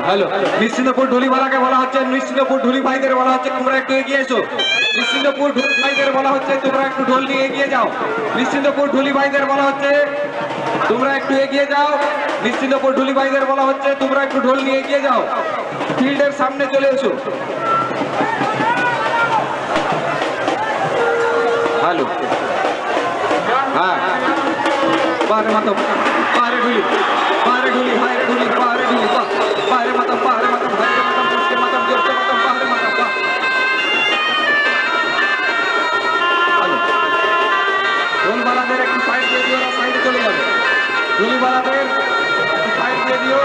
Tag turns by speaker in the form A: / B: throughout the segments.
A: Hello, Nishchintapur ঢুলিবালাকে বলা হচ্ছে, নিশ্চিন্তপুর ঢুলি ভাইদের বলা হচ্ছে তোমরা একটু এগিয়ে এসো। নিশ্চিন্তপুর ঢুলি ভাইদের বলা হচ্ছে তোমরা একটু ঢোল নিয়ে এগিয়ে যাও। নিশ্চিন্তপুর ঢুলি ভাইদের বলা হচ্ছে তোমরা একটু এগিয়ে যাও। নিশ্চিন্তপুর ঢুলি ভাইদের বলা হচ্ছে তোমরা একটু ঢোল নিয়ে এগিয়ে যাও, ফিল্ডের সামনে চলে এসো। হ্যালো, হ্যাঁ, পারে মাতম, পারে ঢুলি, পারে ঢুলি, হায়রে ঢুলি, পারে ঢুলি, পারে মাতম, পারে মাতম, হায়রে মাতম, পুষ্কে মাতম, জোরকে মাতম, পারে মাতম, বাহ। হ্যালো, ঢোলবালাদের একটু সাইড দিয়ে দিও, সাইডে চলে যাবে। ঢুলিবালাদের একটু সাইড দিয়ে দিও।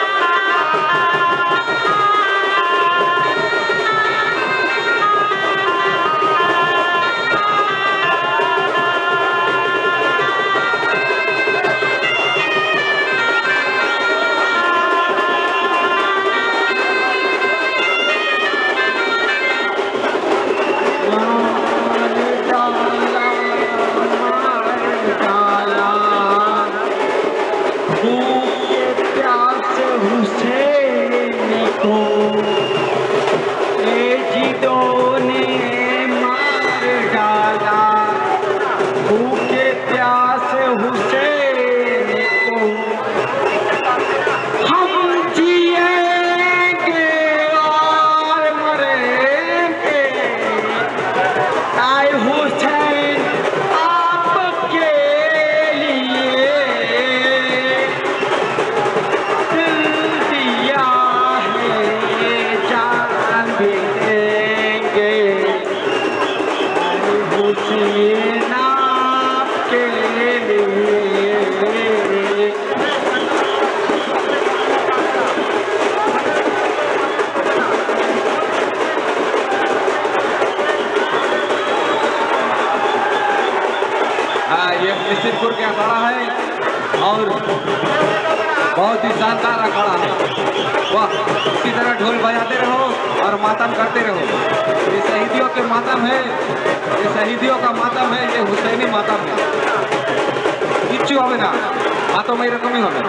A: निश्चितपुर के अखाड़ा है और बहुत ही शानदार अखाड़ा है। वाह, इसी तरह ढोल बजाते रहो और मातम करते रहो। ये शहीदियों के मातम है, ये शहीदियों का मातम है, ये हुसैनी मातम है। किच्छु হবে না, মাতম এরকমই হবে।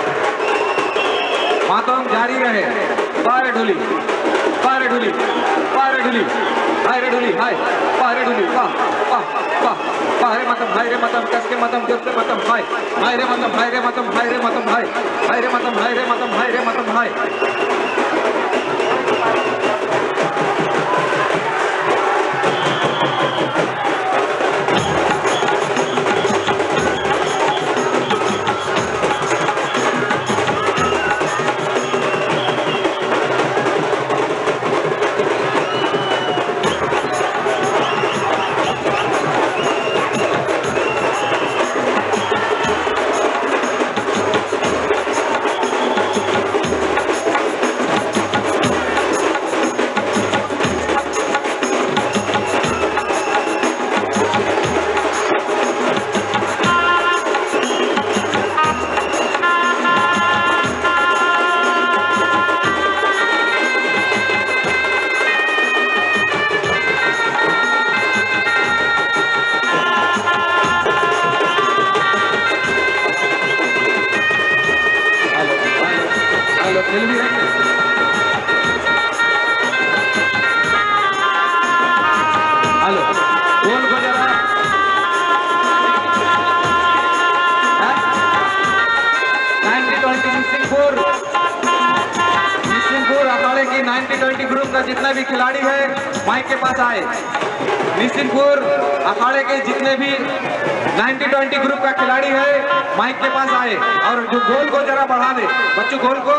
A: মাতম জারি रहे। पारे ढुली, पारे ढुली, पारे ढुली, हायरे ढुली, हाय, पारे ढुली, वाह वाह वाह, पारे मतम, हायरे मतम, कसके मतम, जोरसे मतम, हाय, हायरे मतम, हायरे मतम, हायरे मतम, हाय, हायरे मतम, हायरे मतम, हायरे मतम, हाय। निश्चिन्तपुर अखाड़े की 90-20 ग्रुप का जितना भी खिलाड़ी है माइक के पास आए। निश्चिन्तपुर अखाड़े के जितने भी 90-20 ग्रुप का खिलाड़ी है माइक के पास आए और जो गोल को जरा बढ़ा दे बच्चों, गोल को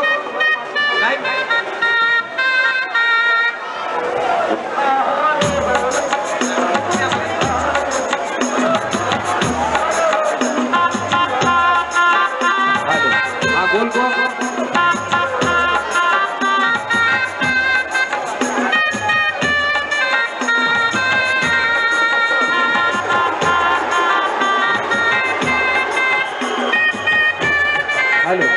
A: गोल को हेलो,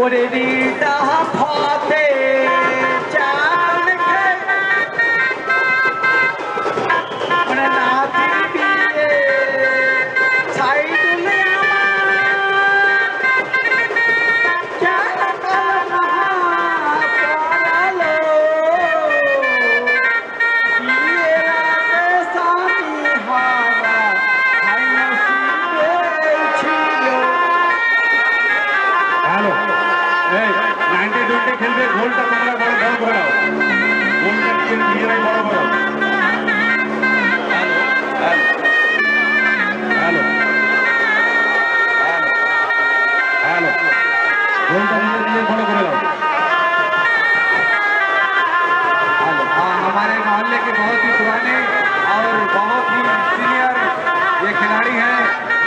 A: हमारे मोहल्ले के बहुत ही पुराने और बहुत ही सीनियर ये खिलाड़ी हैं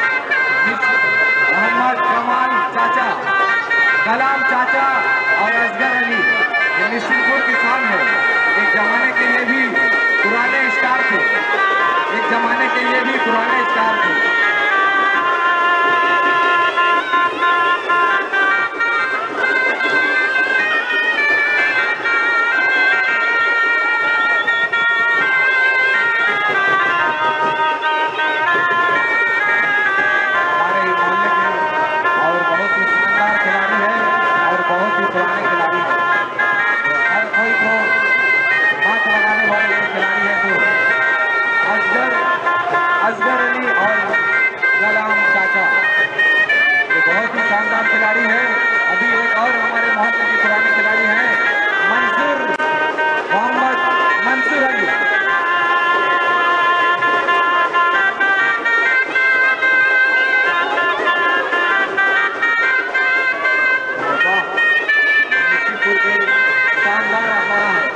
A: मोहम्मद कमाल चाचा, कलाम चाचा और असगर अली। ये निश्चितपुर किसान है। एक जमाने के लिए भी पुराने स्टार थे, एक जमाने के लिए भी पुराने स्टार थे। असगर अली और कलाम चाचा ये बहुत ही शानदार खिलाड़ी है। अभी एक और हमारे मोहल्ले के पुराने खिलाड़ी हैं मोहम्मद मंसूर अली। निश्चितपुर के शानदार अखाड़ा है।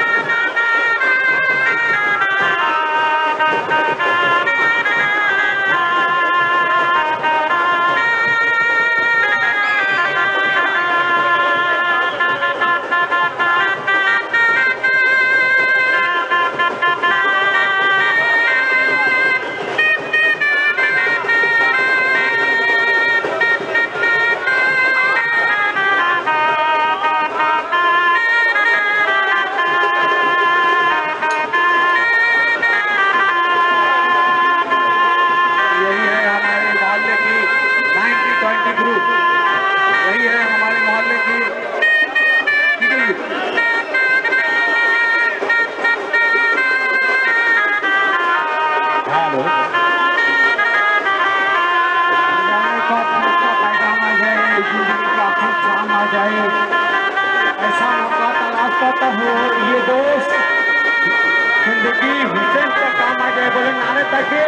A: ऐसा मौका तलाश करता हो ये दोस्त जिंदगी हुसैन का काम आ जाए। बोले नारे तक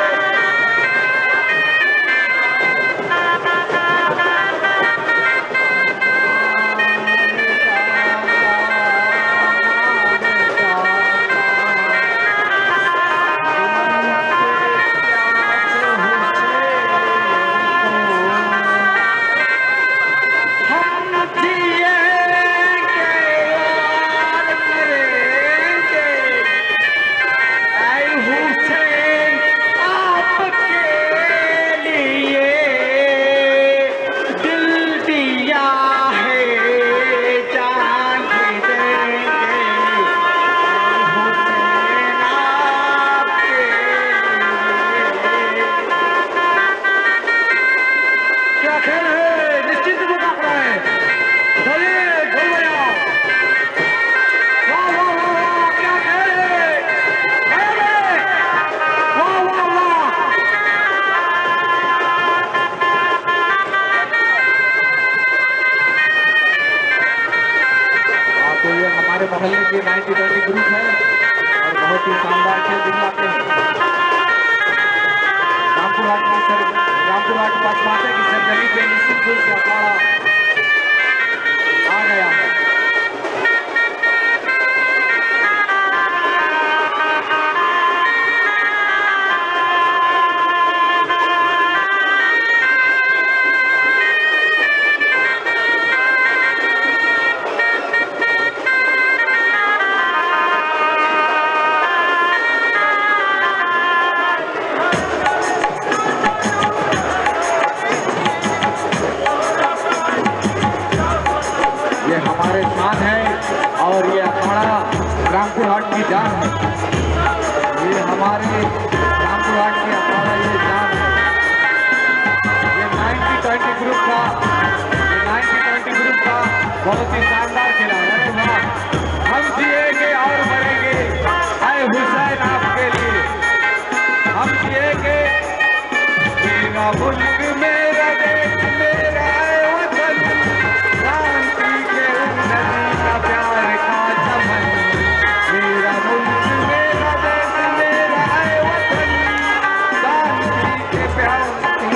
A: मोहल्ले के 90-20 ग्रुप है और बहुत ही शानदार खेल दिखलाते हैं। रामपुर हाट पचमाते की सरजमी पे निश्चितपुर का अखाड़ा आ गया है। रामपुर हाट की जान है, ये हमारे रामपुर हाट की अखाड़ा ये जान है। ये 90-20 ग्रुप का, ये 90-20 ग्रुप का बहुत ही शानदार खेला है। अरे वाह, हम जिएंगे और मरेंगे आए हुसैन आपके लिए, हम जिएंगे। मेरा मुल्क मेरा देश मेरा वतन, शांति के उन्नति का प्यार का चमन। मेरा मुल्क मेरा देश मेरा वतन, शांति के प्यार की।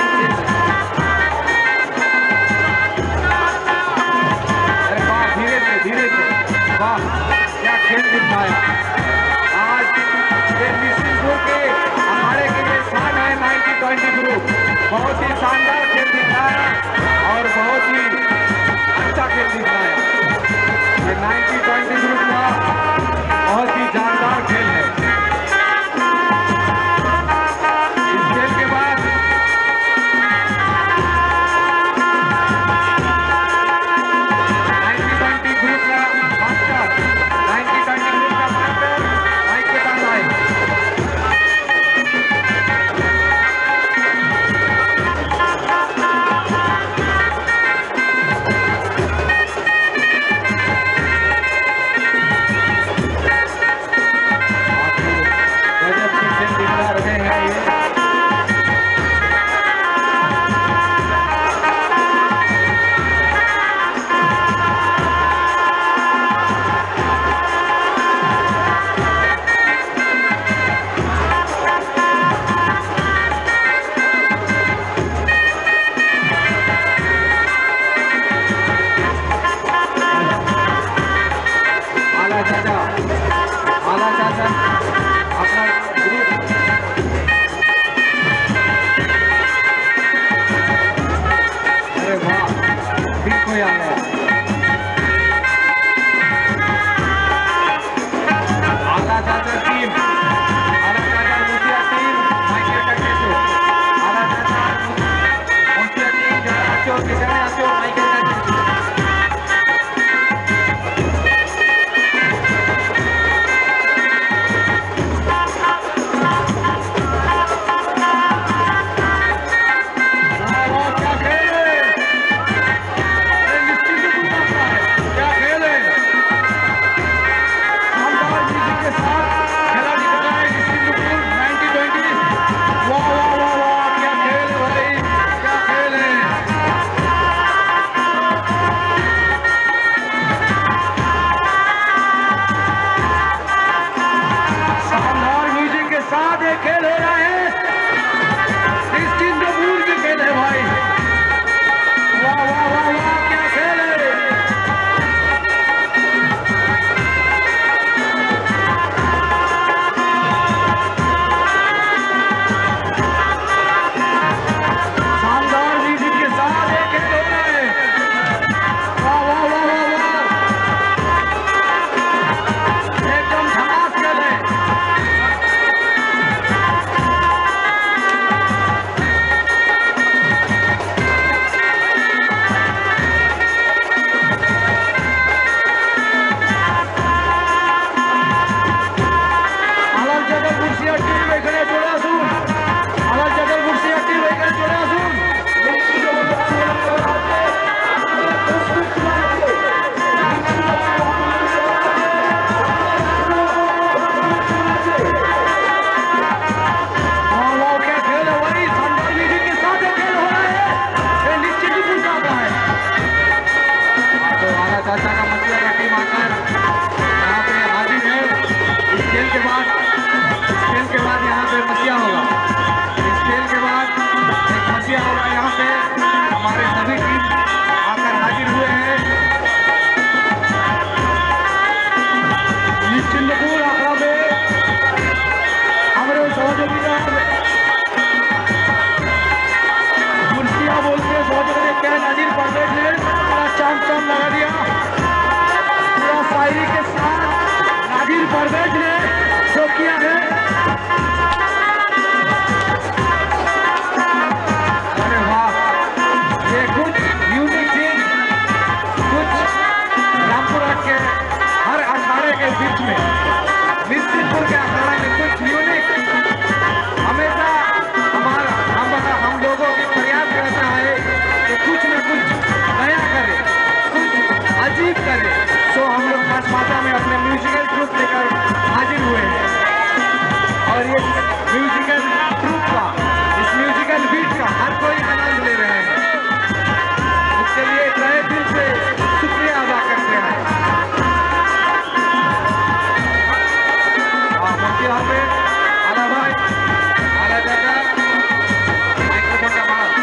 A: अरे वाह, धीरे से वाह, क्या खेल दिखाया आज। ये निश्चितपुर के हमारे के लिए शान है 90-20 ग्रुप, बहुत ही शानदार खेल दिखाया और बहुत ही अच्छा खेल दिखाया। ये 90-20 ग्रुप का बहुत ही जानदार खेल है। इस खेल के बाद ग्रुप का मास्टर, 90-20 ग्रुप का मास्टर माइक के पास आए। इसके लिए तहे दिल से शुक्रिया अदा करते हैं। मुफ्ती हाफिज आला भाई आला दादा माइक्रोफोन का बड़ा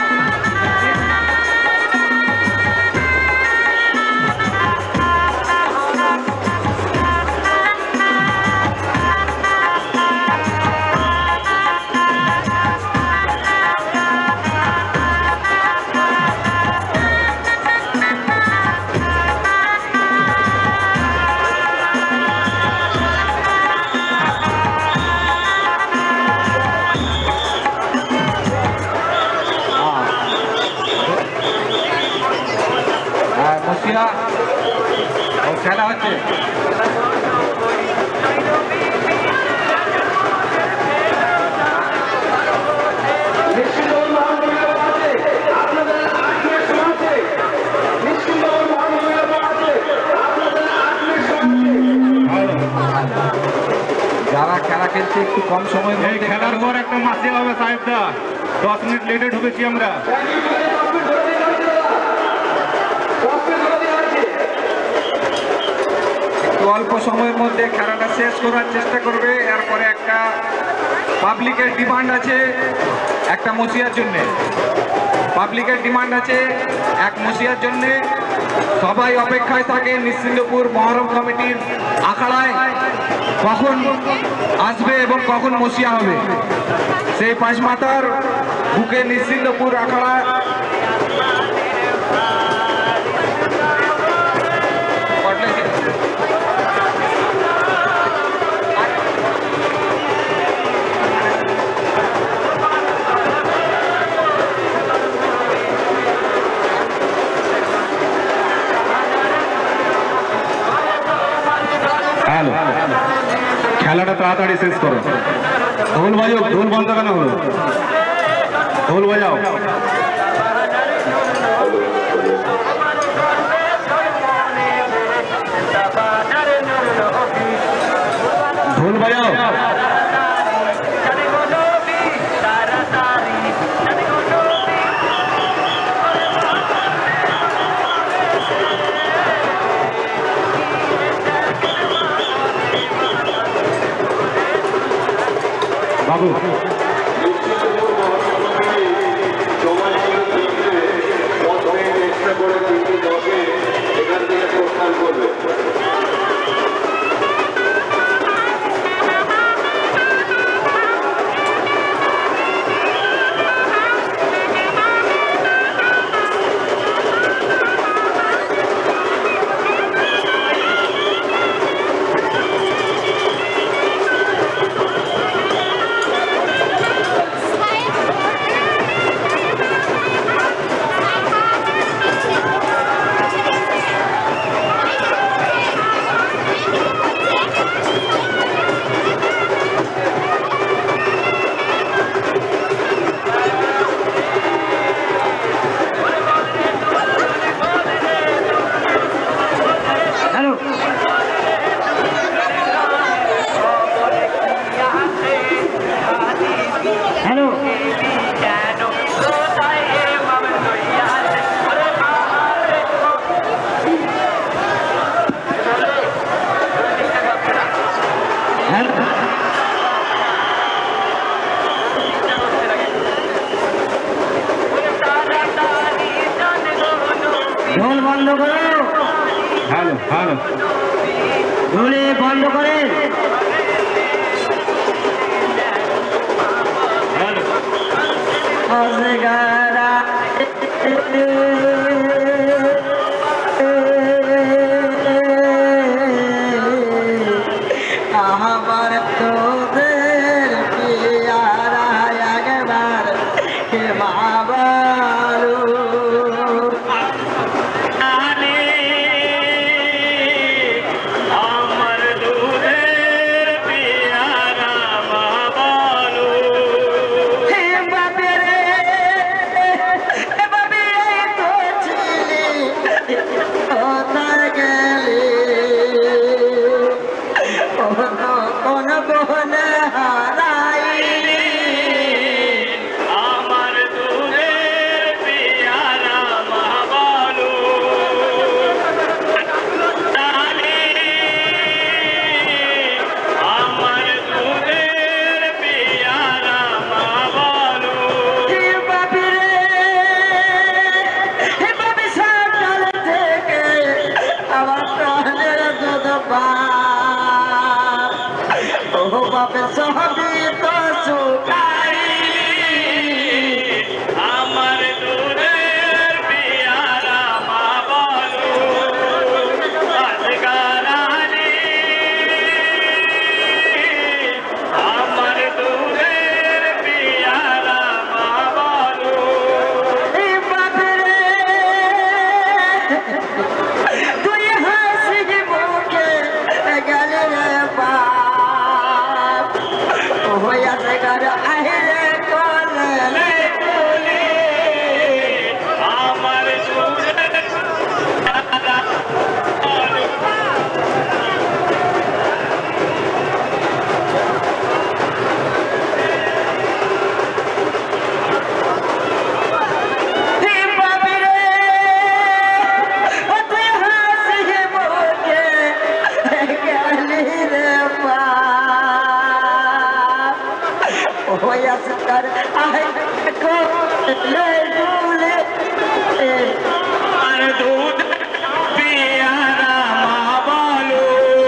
A: मुसिया और खेला হচ্ছে যারা খেলা খেলছে একটু কম সময়ের মধ্যে
B: খেলার পর একটা মাসি হবে সাহেবদা 10 মিনিট লেটে ঢুকেছি আমরা।
A: অল্প সময়ের মধ্যে খেলাটা শেষ করার চেষ্টা করবে। এরপরে একটা পাবলিকের ডিমান্ড আছে একটা মসিয়ার জন্য, পাবলিকের ডিমান্ড আছে এক মসিয়ার জন্য। সবাই অপেক্ষায় থাকে নিশ্চিন্দপুর মহরম কমিটির আখড়ায় কখন আসবে এবং কখন মসিয়া হবে। সেই পাঁচ মাতার বুকে নিশ্চিন্দপুর আখড়া
B: খেলাটা তাড়াতাড়ি শেষ করো। ঢোল বাজাও, ঢোল বন্ধ কেন হলো? ঢোল বাজাও। ঢোল বাজাও। বাবু ঢোল বন্ধ করো। হ্যালো হ্যালো ঢোলে বন্ধ করেন।
C: আমার তোদের পিয়ারা একবার কে বাবারু বাপ সবই তো সুখাই
D: আমার দুধের পিয়ারা মা বলো আজকারালি আমার দুধের পিয়ারা মা বলো
C: বাপরে তুই হাসি মুখে গেলে রে বাপ হইয়াছে ঘর আহিরে করলে
D: আমার দুধের পিয়ারা বলো
C: বাপরে তুই হাসি মুখে গেলি রে বাপ হইয়াছে ঘর আহিরে করলে দুলে
D: আর দুধ পিয়ারা মা বলো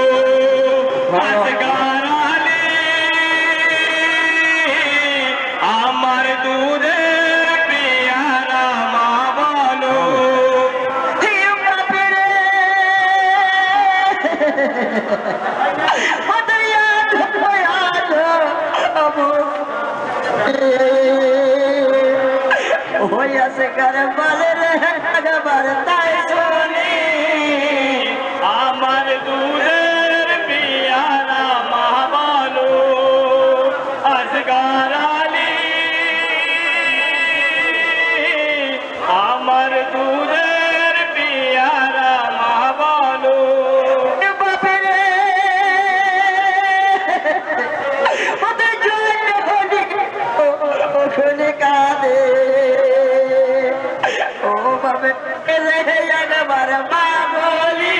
D: আজকারালি আমার দুধের পিয়ারা মা বলো
C: হইয়াছে কার বলে রে একবার তাই শুনি
D: আমার দুধের পিয়ারা মা বলো আজকারালি আমার দুধের পিয়ারা মা বলো
C: বাপরে ওদের জন্য ওখানে কাঁদে ও বাপে রে একবার মা বলি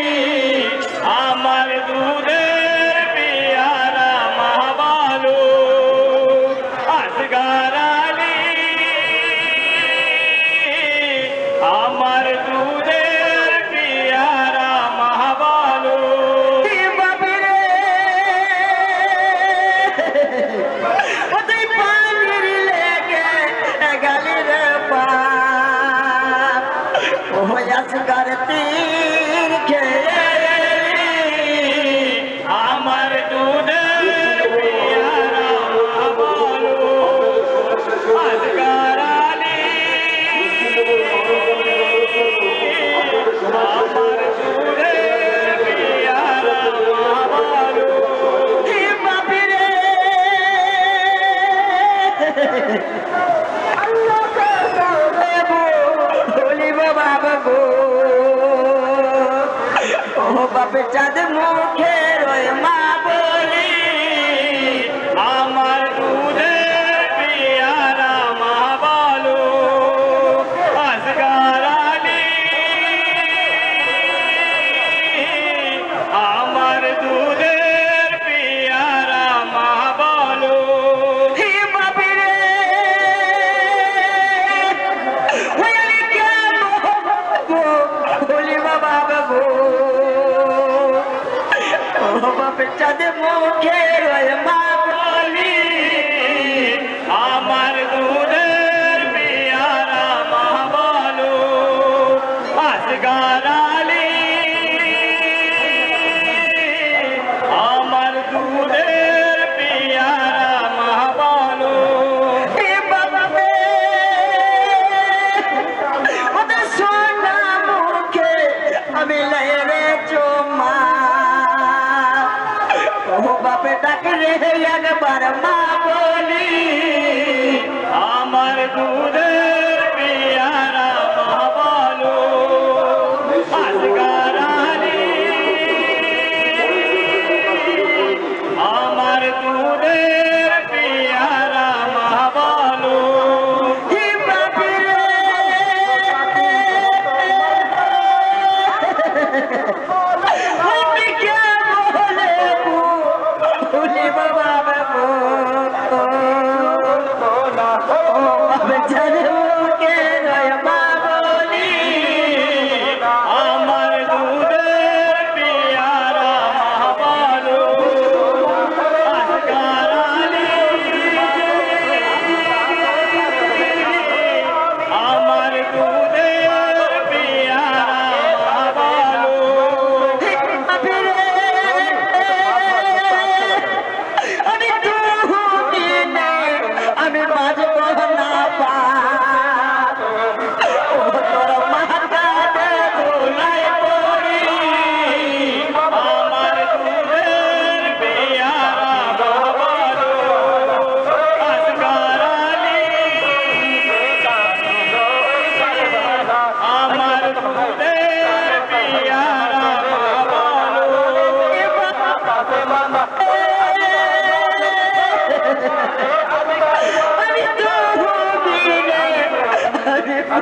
D: আমার দুধের পিয়ারা মা বলো আজকারালি আমার দুধের পিয়ারা মা বলো
C: বাপরে ওদের পানির লেগে গালি রে বাপ ও হইয়াছে ঘর তীর খেয়ে
D: আমার দুধের পিয়ারা মা বলো আজকারালি আমার দুধের পিয়ারা মা বলো
C: বাপরে বলিব বাবা গো ও বাপে চাঁদ মুখে রয়ে মা বলি
D: আমার দুধের পিয়ারা মা বলো আজকারালি আমার দুধের পিয়ারা মা বলো
C: বাপরে বলিব বাবা গো ও বাপে চাঁদ মুখে রয়ে মা বলি
D: আমার দুধের পিয়ারা মা বলো আজকারালি আমার দুধের পিয়ারা মা বলো
C: বাপে ওদের সোনা মুখে আমি লেরে চোমা ও বাপে ডাকে রে একবার মা বলি
D: আমার দুধের পিয়ারা মা বলো আজকারালি আমার দুধের পিয়ারা মা বলো
C: বাপরে কে বলে বলি বাবা বাবা ও বাবা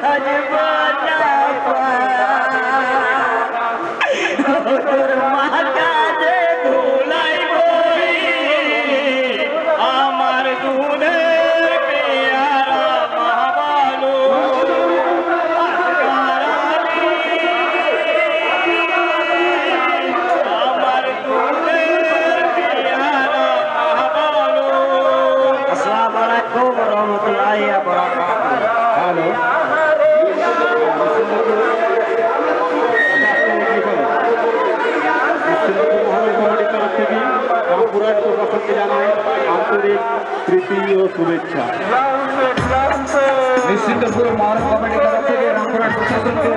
A: निश्चिंतपुर मॉडल कमेटी तरफ से रामपुरा प्रशासन के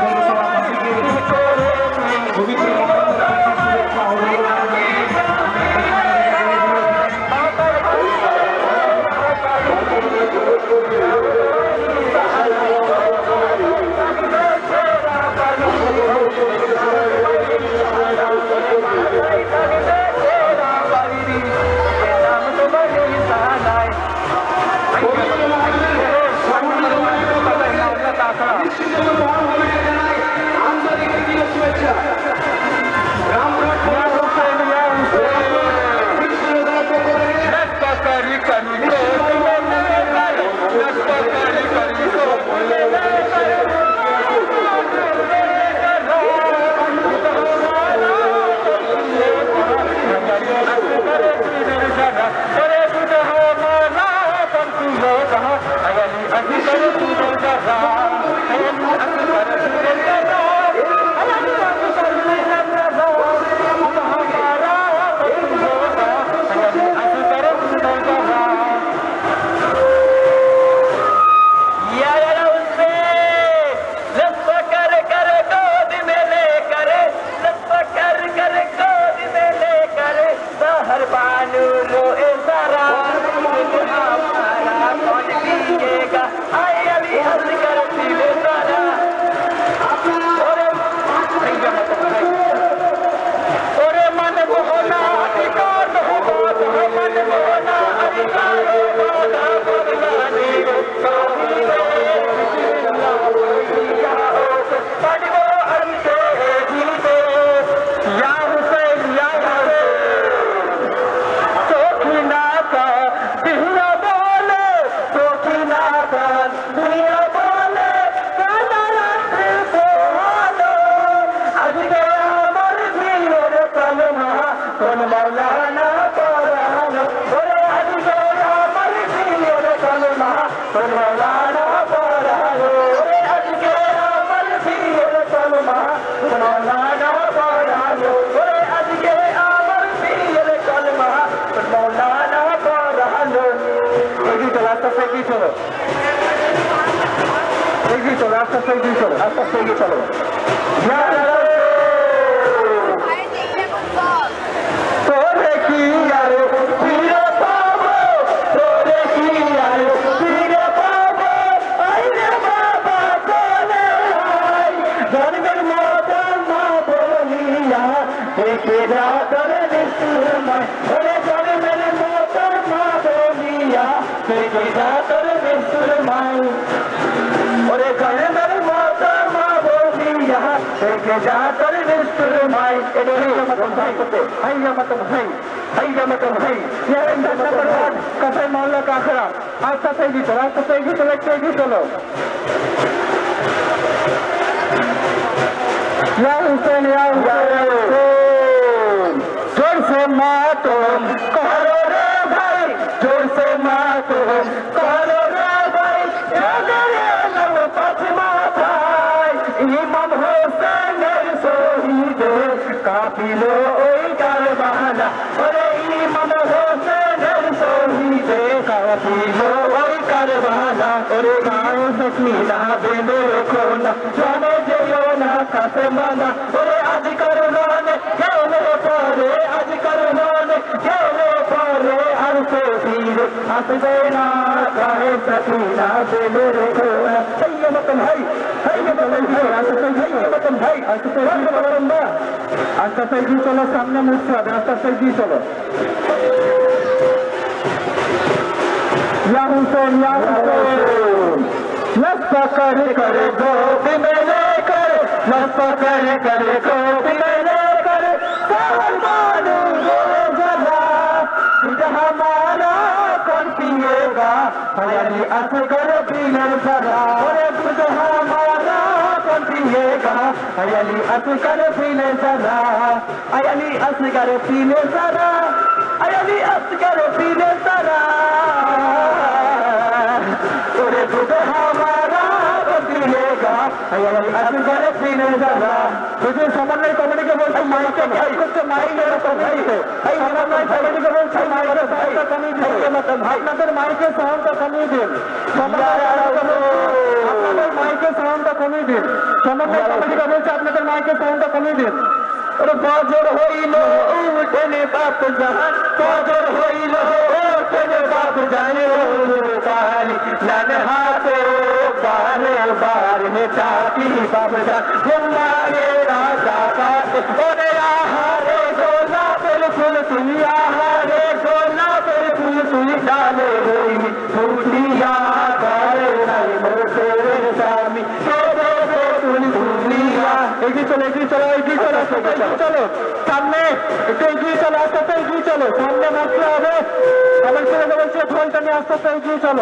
A: पवित्र
D: कसर मोहल्ला का आखड़ा आस्था से भी चलो या हुसैन जोर से मातम करो रे भाई, जोर से मातम करो रे भाई, पश्चिमा भाई इमाम हुसैन शहीद काफिलो कारवाना, अरे इमाम हुसैन शहीद काफिलो कारवाना, अरे गाँव सकीना बेलो खोना जाने जो ना कासे माना, अरे आज करुणाने गेले पारे, आज करुणाने गेले पारे हर से फिर हंस देना काहे सकीना बेलो खोना, सही मतम भाई आस्ता से चलो सामने मुझसे आस्ता से चलो या हुसैन नस्ता करे गोद में लेकर नस्ता करे गोद में लेकर सावन मानो जला दूध हमारा कौन पिएगा हयाली असगर पीने जरा दूध हमारा कौन पिएगा हयाली असगर पीने जरा हयाली असगर पीने जरा हयाली असगर पीने जरा दूध हमारा कौन पिएगा हयाली असगर पीने जरा तुझे समन्वय कमेटी के बोलते माइक कुछ माइक तो भाई है समन्वय कमेटी के बोलते माइक साउंड का कमी दे मतलब আপনাদের মাইকের সাউন্ডটা কমিয়ে দিন আপনাদের মাইকের সাউন্ডটা কমিয়ে দিন সমন্বয় কমিটিকে বলছে আপনাদের মাইকের সাউন্ডটা কমিয়ে দিন ওরে বজর হইল উঠেনে বাপ জাহান বজর হইল উঠেনে বাপ জানে কালি লাল হাতে বারে বারে চাটি বাপ জান ঘুমারে রাজা কাট ওরে আহারে গোলাপের ফুল তুই আহারে গোলাপের ফুল তুই ডালে রই ফুটিয়া করে নাই মোরে স্বামী তোরে ফুল ফুলিয়া এগিয়ে চলো চলো সামনে একটু এগিয়ে চলো আস্তে আস্তে এগিয়ে চলো সামনে বসতে হবে সবাই ছেড়ে বলছে ফোনটা নিয়ে আস্তে আস্তে এগিয়ে চলো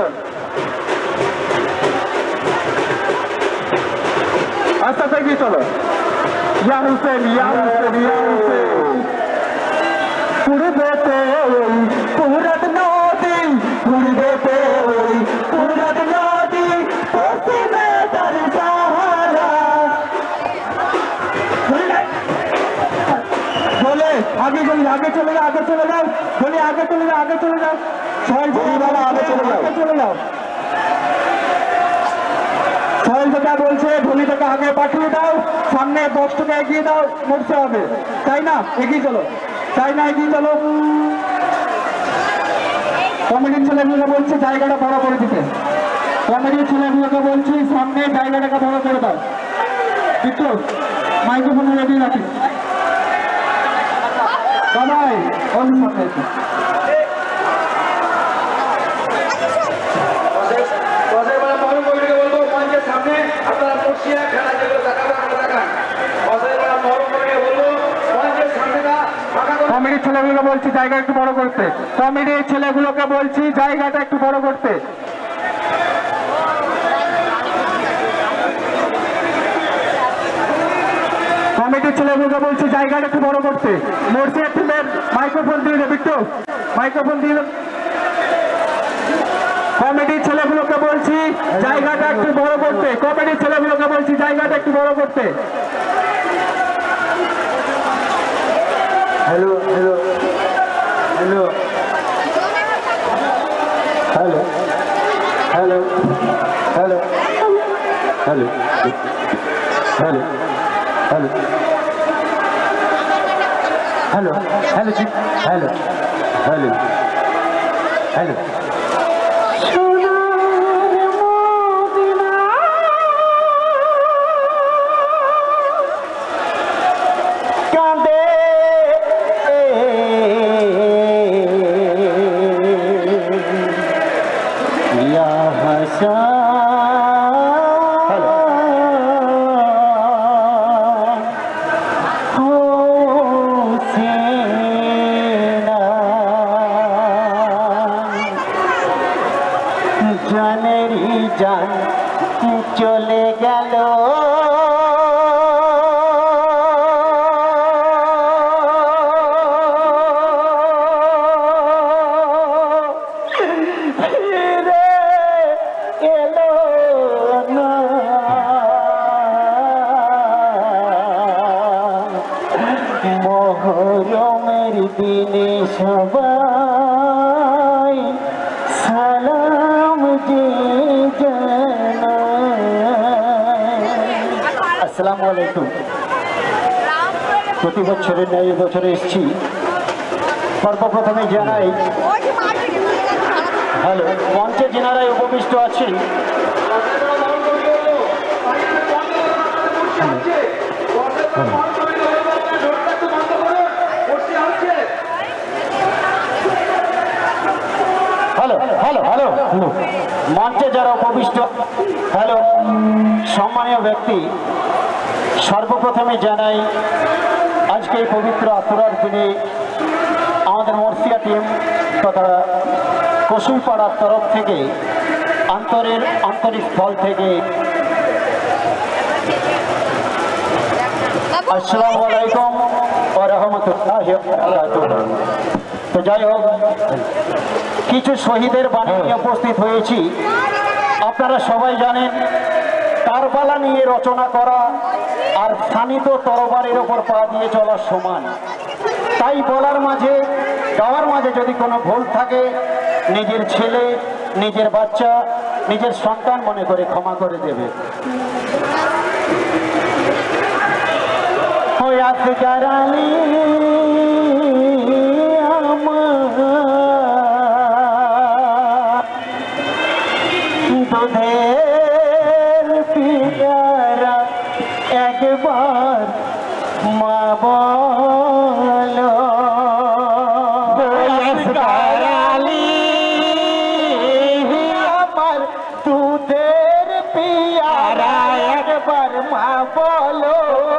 D: আস্তে আস্তে এগিয়ে চলো ইয়া হুসেন পূর্বেতে ওই পুরাত নদী পূর্বেতে ওই পুরাত নদী পশ্চিমে তার সাহারা বলে আগে চলে যাও বলে আগে চলে যাও ছয় বাবা আগে চলে যাও ছয় যেটা বলছে ধলিটাকে আগে পাঠিয়ে দাও সামনে 10 টাকা এগিয়ে দাও মরতে হবে তাই না এগিয়ে চলো কমিটির ছেলেগুলোকে বলছি জায়গাটা বড় করে দিতে সামনে জায়গাটাকে বড় করে দাও একটু মাইক্রোফোন রেডি রাখি সবাই কমিটির ছেলেগুলো বলছি জায়গা একটু বড় করতে কমিটির ছেলেগুলোকে বলছি জায়গাটা একটু বড় করতে মোর্শিদ টিমের মাইক্রোফোন দিয়ে দেবে একটু মাইক্রোফোন দিয়ে কমিটির ছেলেগুলোকে বলছি জায়গাটা একটু বড় করতে হ্যালো जान चले गেল মোহরমের দিনে সবাই সালাম যে আসসালামু আলাইকুম। প্রতি বছরের ন্যায় বছরে এসেছি। সর্বপ্রথমে জানাই হ্যালো মঞ্চে যেনারাই উপবিষ্ট আছেন হ্যালো হ্যালো হ্যালো
E: মঞ্চে যারা উপবিষ্ট হ্যালো সম্মানীয় ব্যক্তি, সর্বপ্রথমে জানাই আজকে এই পবিত্র আশুরার দিনে আমাদের মর্সিয়া টিম তথা কসুইপাড়ার তরফ থেকে আন্তরিক স্থল থেকে আসসালামু আলাইকুম ওয়া রাহমাতুল্লাহি ওয়া বারাকাতুহু। তো যাই হোক, কিছু শহীদের বাণী নিয়ে উপস্থিত হয়েছি। আপনারা সবাই জানেন কারবালা নিয়ে রচনা করা আর স্থানিত তরবারির ওপর পা দিয়ে চলার সমান। তাই বলার মাঝে গাওয়ার মাঝে যদি কোনো ভুল থাকে নিজের ছেলে, নিজের বাচ্চা, নিজের সন্তান মনে করে ক্ষমা করে দেবে। দুধের পিয়ারা একবার মা বলো, আমার দুধের পিয়ারা একবার মা বলো,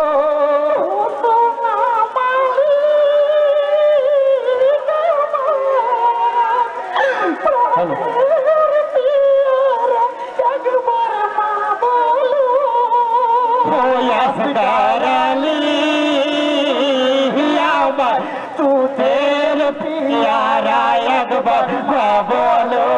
E: তুদের পিয়ারা একবার বলো।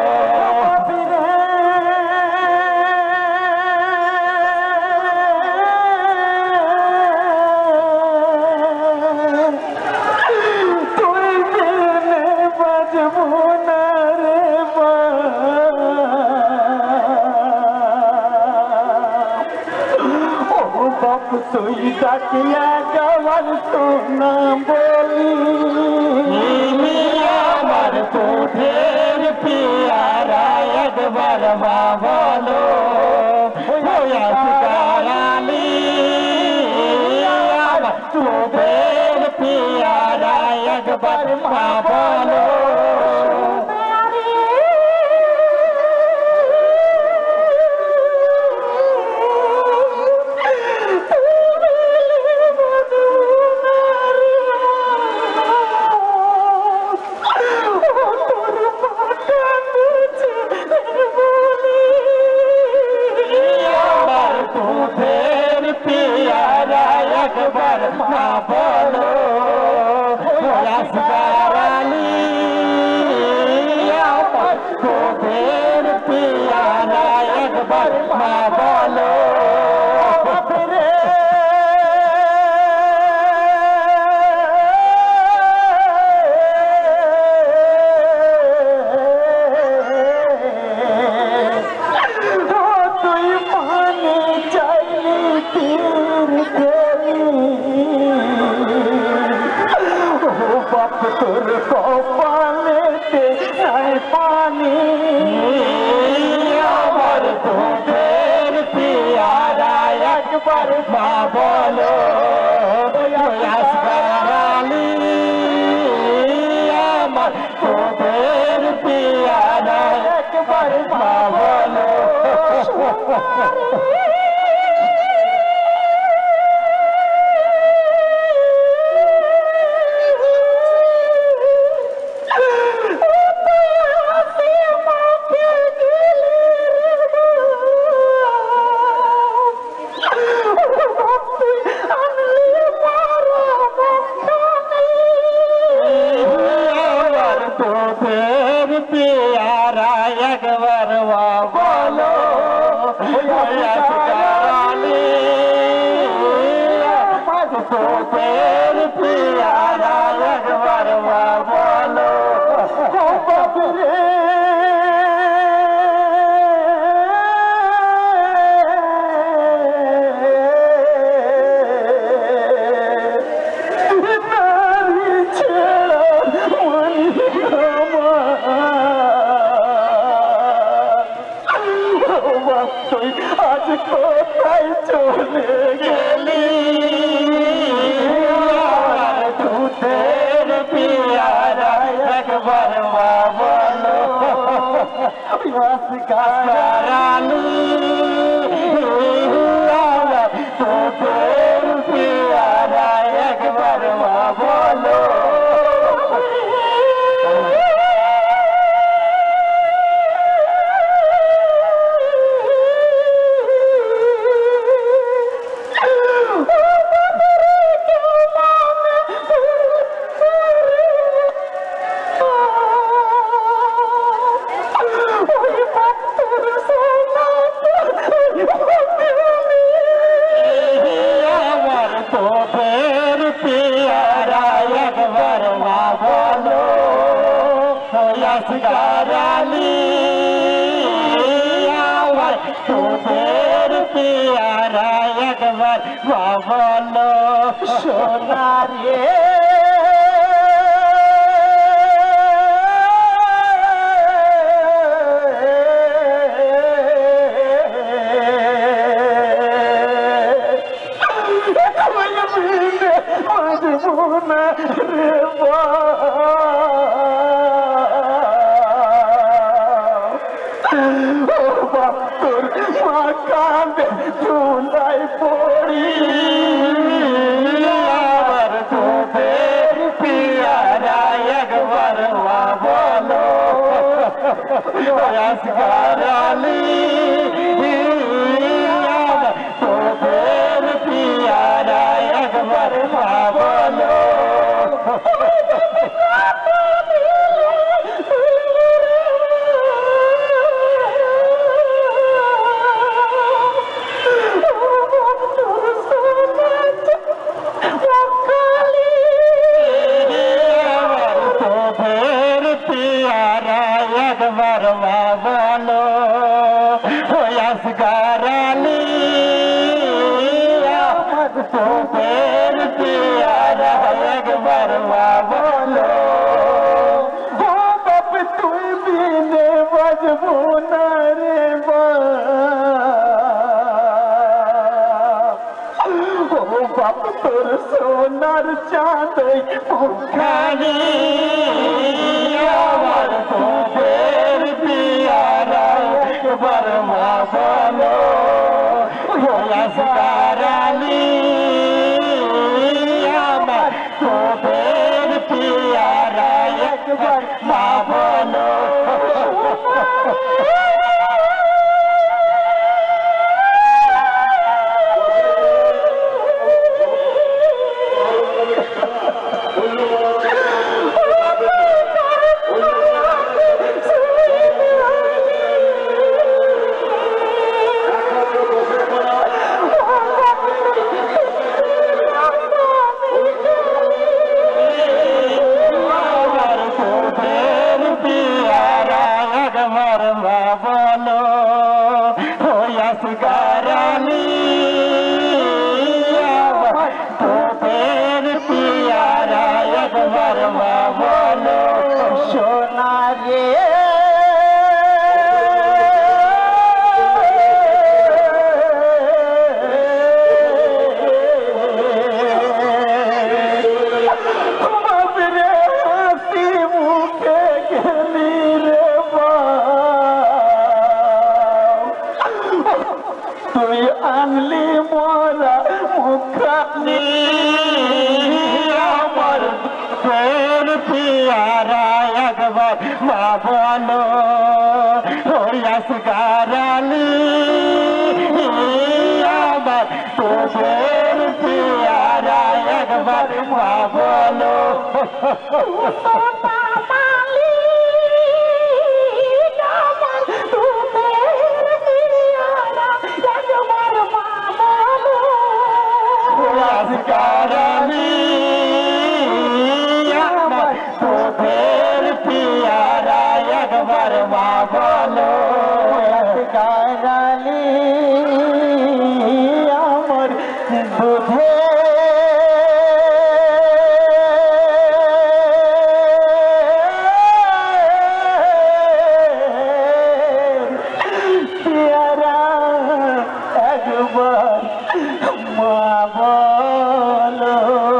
E: তুই মেনে বাজবো না রে বাপ, তুই ডাকিয়া যাওয়ার সোনা বলি, আমার তোদের পিয়ারা একবার মা বলো, আমার তোদের পিয়ারা একবার মা বলো। তোর কপালেতে নাই পানি, আমার তোদের পিয়ারা একবার মা বলো, আমার তোদের পিয়ারা একবার মা বলো। পিয়ারা একবার বলো, তোদের পিয়ারা একবার বলো। আজ কোথায় চলে গেলি, দুধের পিয়ারা একবার মা বলো। তোদের পিয়ারা একবার মা বলো আসগার আলী আমার তোদের পিয়ারা একবার মা বলো সোনা রে আসগার আলী তোদের পিয়ারা একবার মা বলো তোদের পিয়ারা একবার মা বলো আসগার আলী তোদের পিয়ারা একবার মা বলো বাপ তুই বিনে বাজবো না রে বাপ তোর সোনার চাঁদই মুখানি আমার তোদের পিয়ারা একবার মা বলো আসগার আলী আমার তোদের পিয়ারা একবার মা বলো আসগার আলী তোদের পিয়ারা একবার মা বলো সোনা রে হাসি মুখে গেলি রে তুই আনলি মোরা মুখানি আমার তোর পিয়ারা একবার মা বলো আসগার আলী আমার তোদের পিয়ারা একবার মা বলো আসগার আলী আমার তোদের পিয়ারা একবার মা বলো আসগার আলী আমার দুধে পিয়ারা একবার মা বলো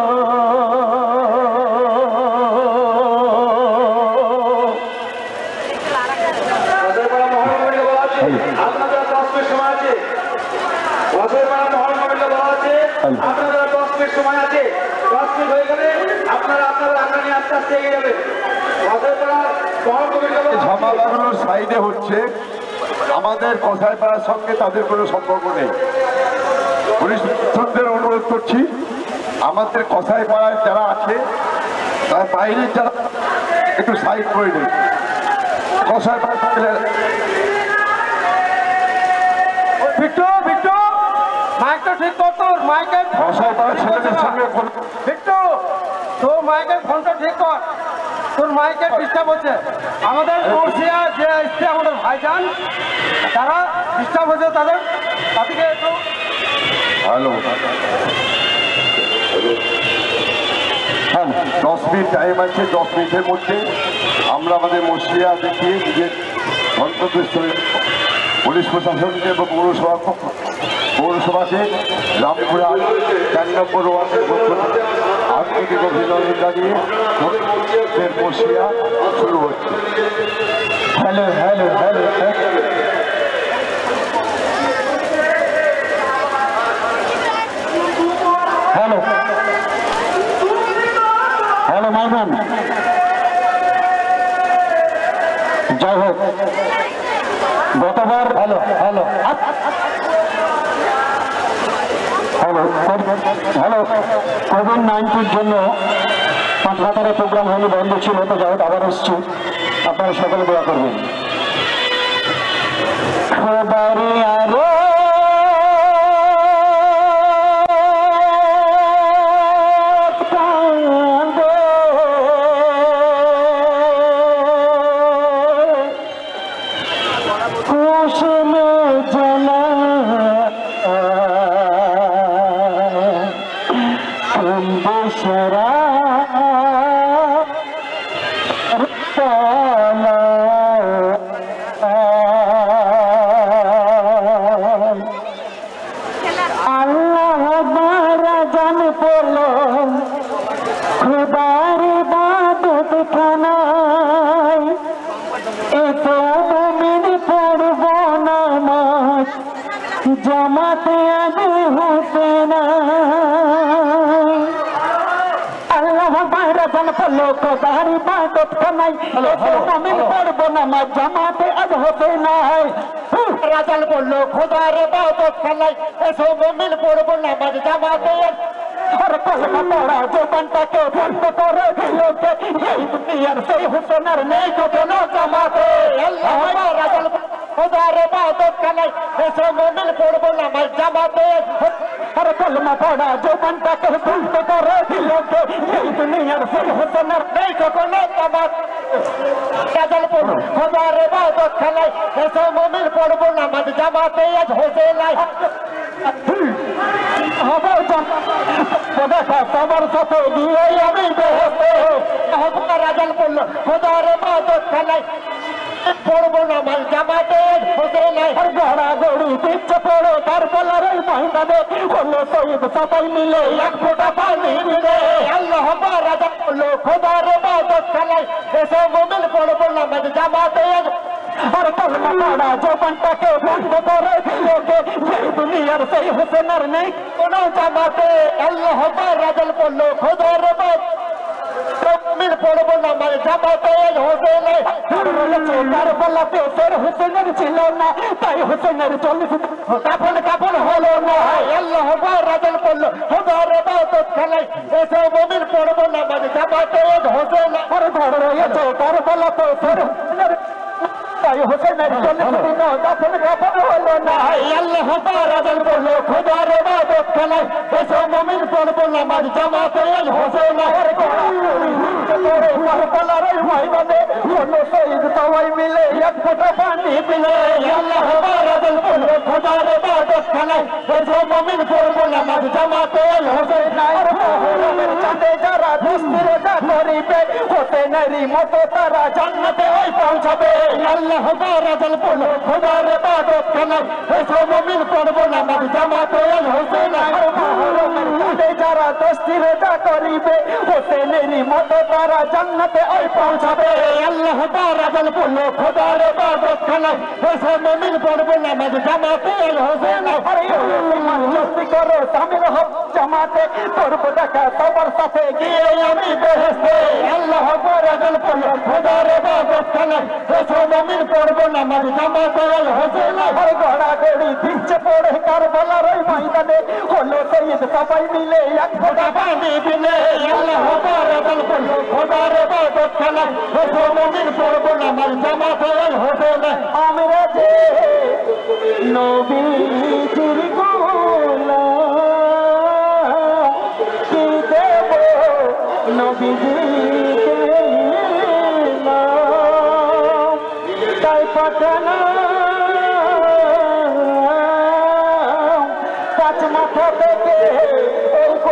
B: আপনাদের 10 মিনিট সময় আছে আপনারা 10 মিনিট সময় আছে 10 মিনিট হয়ে গেলে আপনারা আপনাদের রান্না নিয়ে আস্তে আস্তে এগিয়ে যাবেন ঝামা লাগানোর সাইডে হচ্ছে আমাদের কসাইপাড়ার সঙ্গে তাদের কোনো সম্পর্ক নেই পুলিশ প্রশাসনদের অনুরোধ করছি আমাদের কসাইপাড়ায় যারা আছে তার বাইরে যারা একটু সাইড করে নেই কসাইপাড়া
D: বিট্টু মাইকটা ঠিক কর তোর মাইকে
B: কসাইপাড়া ছেলেদের
D: তোর মাইকে ডিস্টার্ব হচ্ছে আমাদের বর্ষিয়া যে এসছে আমাদের ভাইজান তারা ডিস্টার্ব হচ্ছে তাদেরকে একটু
B: হ্যালো 10 মিনিট টাইম আছে 10 মিনিটের মধ্যে আমরা আমাদের মসজিয়া দেখিয়ে নিজের গন্তব্যস্থলে পুলিশ প্রশাসনকে এবং পৌরসভাকে রামপুরা 4 নম্বর ওয়ার্ডের পক্ষ থেকে আন্তরিক অভিনন্দন জানিয়ে মসজিয়া শুরু হচ্ছে।
E: Hello hello hello hello hello মাইমান, যাই হোক গতবার হ্যালো হ্যালো হ্যালো হ্যালো কোভিড-19 জন্য পাঁচঘাটারে প্রোগ্রাম হলে বন্ধ ছিল, তো যাই হোক আবার এসছি, আপনারা সকলে দোয়া করবেন। খবরে আরো জামাতে আগে হতে না আল্লাহ বাইরে জন পড়লো খোদারি বাদত খানাই আমি পড়বো না মা জামাতে আজ হতে নাই রাজাল বললো খোদার বাদত খানাই এসো মুমিন পড়বো না মা জামাতে আর কলমা পড়া জবানটাকে বন্ধ করে দিলোকে এই দুনিয়ার সেই হুসেনের নেই কোনো জামাতে আল্লাহ রাজাল খোদার বাদত খানাই এসো মুমিন পড়বো না মা জামাতে আর কলমা পড়া জবানটাকে বন্ধ করে দিলোকে এই দুনিয়ার সেই হুসেনের নেই কোনো জামাতে রাজাল বললো খোদার বাদত খানাই এসো মুমিন পড়বো না মা জামাতে আজ হতে নাই সবার সাথে গিয়ে আমি রাজাল বললো খোদার বাদত খানাই পড়বো না মাল জামাতে হতে নাই গড়া গড়ি দিচ্ছে পড়ো তার বলার মহিলাদে হলো শহীদ সবাই মিলে এক ফোঁটা পানি দিলে আল্লাহ রাজাল বললো খোদার বাদত খানাই এসে মুমিন পড়বো না মাল জামাতে আর কলমা পড়া জবানটাকে বন্ধ করে দিলোকে এই দুনিয়ার সেই হুসেনের নেই কোনো জামাতে আল্লাহ রাজাল বললো খোদার মুমিন পড়বো না মাল জামাতে হতে নাই কারবালাতে তোর হুসেনের ছিল না তাই হুসেনের 40 কাপড় হলো না আল্লাহ রাজাল বললো খোদার বাদত খানাই এসে মুমিন পড়বো না মাল জামাতে হতে নাই আর ঘর রয়েছে কারবালাতে তোর হুসেনের তাই হুসেনের 40 দিন কাপড় হলো না আল্লাহ রাজাল বললো খোদার বাদত খানাই এসে মুমিন পড়বো না মাল জামাতে হতে নাই কারবালার ময়দানে হলো শহীদ সবাই মিলে এক ফোঁটা পানি দিলে আল্লাহ রাজাল বললো খোদার বাদত খানাই এসে মুমিন পড়বো না মাল জামাতে হতে নাই আর মুহররমের চাঁদে যারা দুষ্কৃতা করিবে হতে নারী মতো তারা জান্নাতে ওই পৌঁছাবে আল্লাহ রাজাল বললো খোদার বাদত খানাই এসে মুমিন পড়বো না মাল জামাতে হতে নাই আর মুহররমের চাঁদে যারা দুষ্কৃতা করিবে হতে নারী মতো তারা জান্নাতে ওই পৌঁছাবে আল্লাহ রাজাল বললো খোদার বাদত খানাই এসে মুমিন পড়বো না মাল জামাতে হতে নাই জলদি করো সামিল হও জামাতে করবো দেখা সবার সাথে গিয়ে আমি বেহেশতে আল্লাহ রাজাল বললো খোদার বাদত খানাই এসে মুমিন পড়বো না মাল জামাতে হতে নাই আর গড়া গড়ি দিচ্ছে পড়ে কারবালার ওই ময়দানে হলো শহীদ সবাই মিলে এক ফোঁটা পানি দিলে আল্লাহ রাজাল বললো খোদার বাদত খানাই এসে মুমিন পড়বো না মাল জামাতে হতে নাই আমরা যে নবীজির গোলাম কি দেব নবীজিকে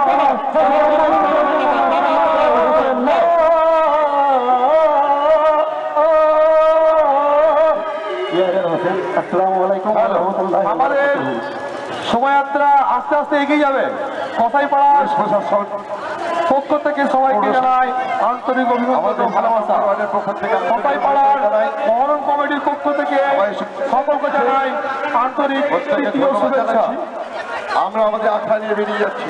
D: আমাদের শোভাযাত্রা আস্তে আস্তে এগিয়ে যাবে। কসাইপাড়ার
B: প্রশাসন
D: পক্ষ থেকে সবাইকে জানাই আন্তরিক অভিনন্দন ও ভালোবাসা। কসাইপাড়ার মহরম কমিটির পক্ষ থেকে সকলকে জানাই আন্তরিক প্রীতি ও শুভেচ্ছা।
B: আমরা আমাদের আখড়া নিয়ে বেরিয়ে যাচ্ছি।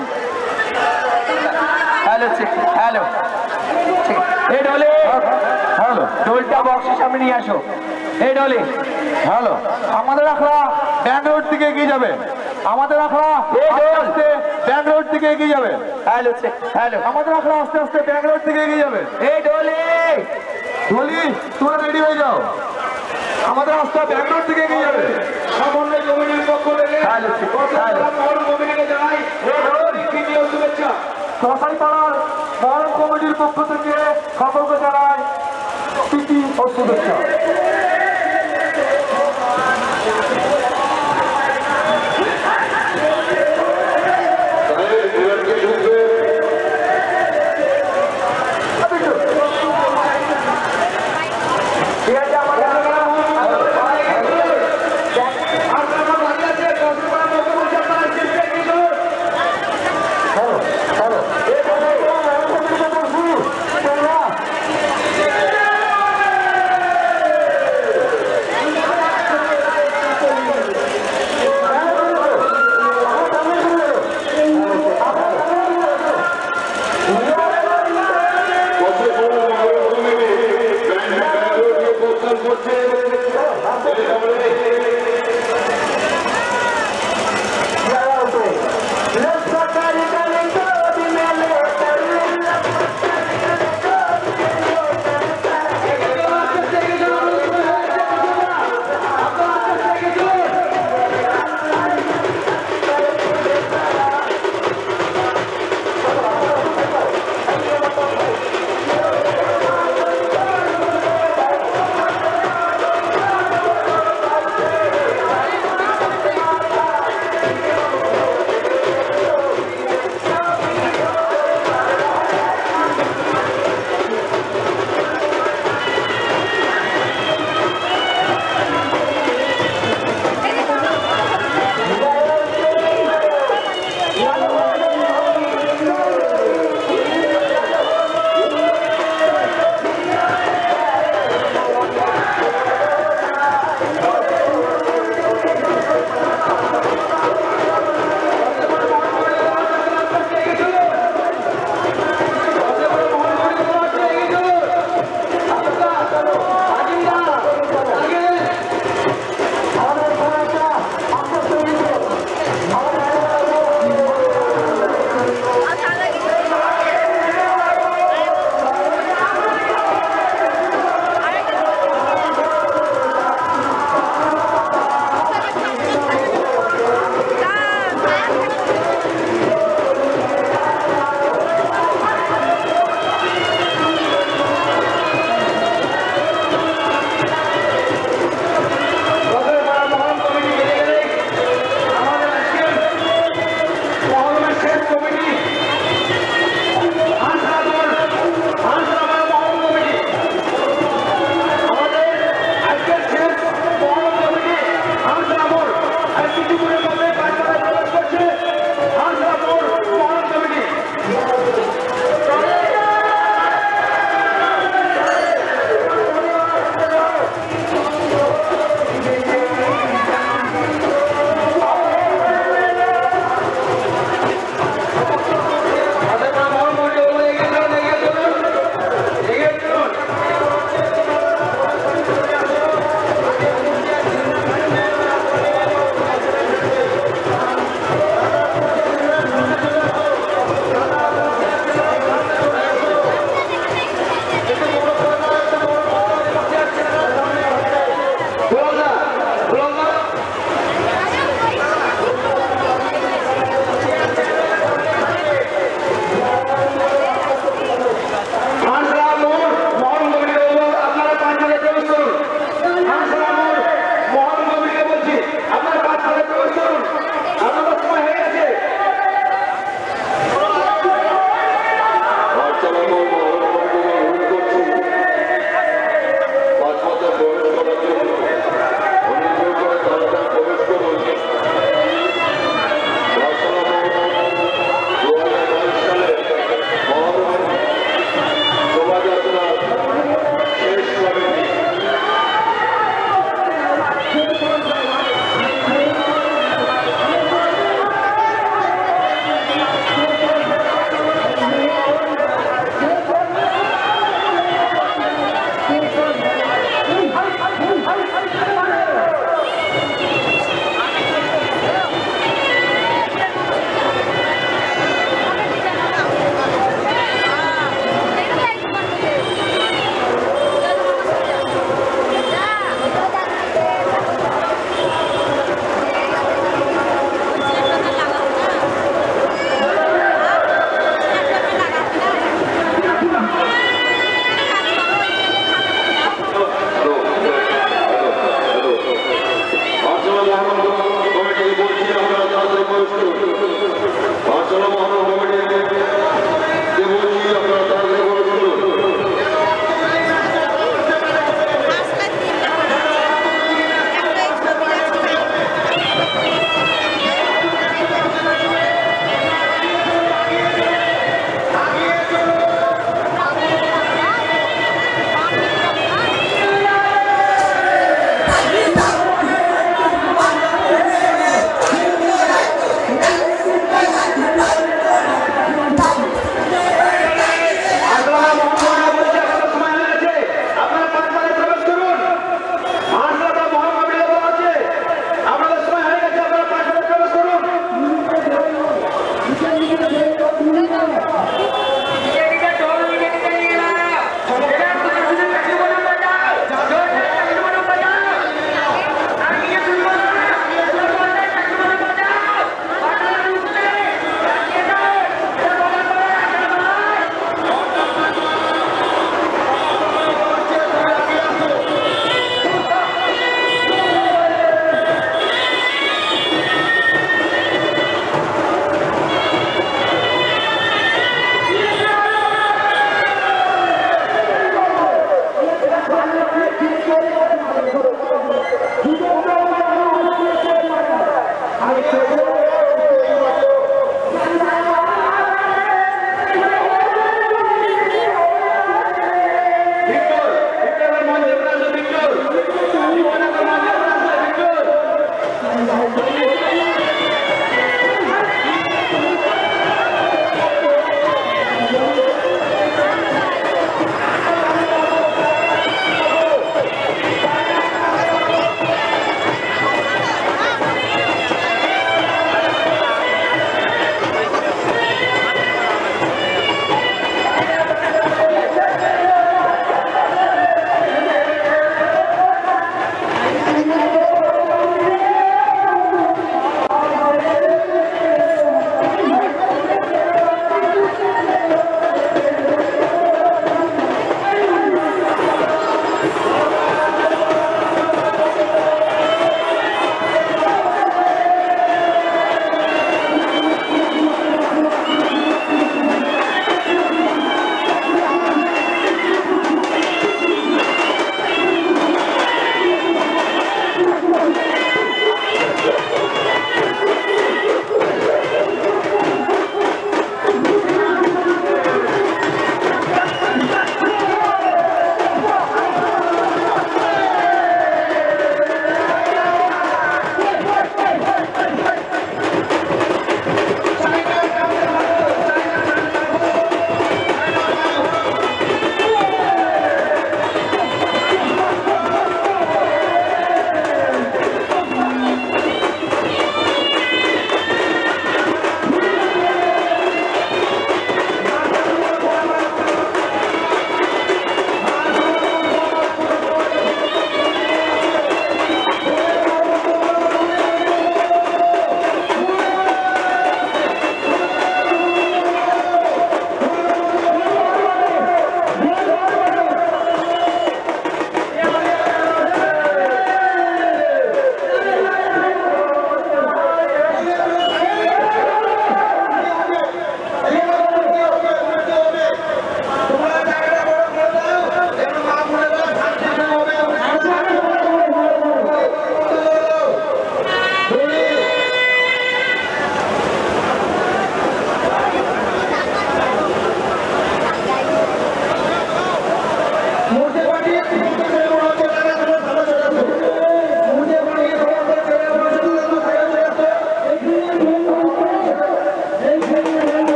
D: হ্যালো হ্যালো এই ডলে হ্যালো ডোলটা বক্সের সামনে নিয়ে আসো। এই ডলে হ্যালো আমাদের আখড়া ব্যাঙ্ক রোড দিকে এগিয়ে যাবে। আমাদের আখড়া আস্তে আস্তে ব্যাঙ্ক রোড দিকে এগিয়ে যাবে। হ্যালো হ্যালো আমাদের আখড়া আস্তে আস্তে ব্যাঙ্ক রোড দিকে এগিয়ে যাবে। এই ডলে ডলি তোমরা রেডি হয়ে যাও। আমাদের রাস্তা ব্যাঙ্ক রোড দিকে এগিয়ে যাবে। সমন্বয় কমিটির পক্ষ থেকে কমিটিকে জানাই শুভেচ্ছা। কসাইপাড়ার মহরম কমিটির পক্ষ থেকে সকলকে জানাই প্রীতি ও শুভেচ্ছা।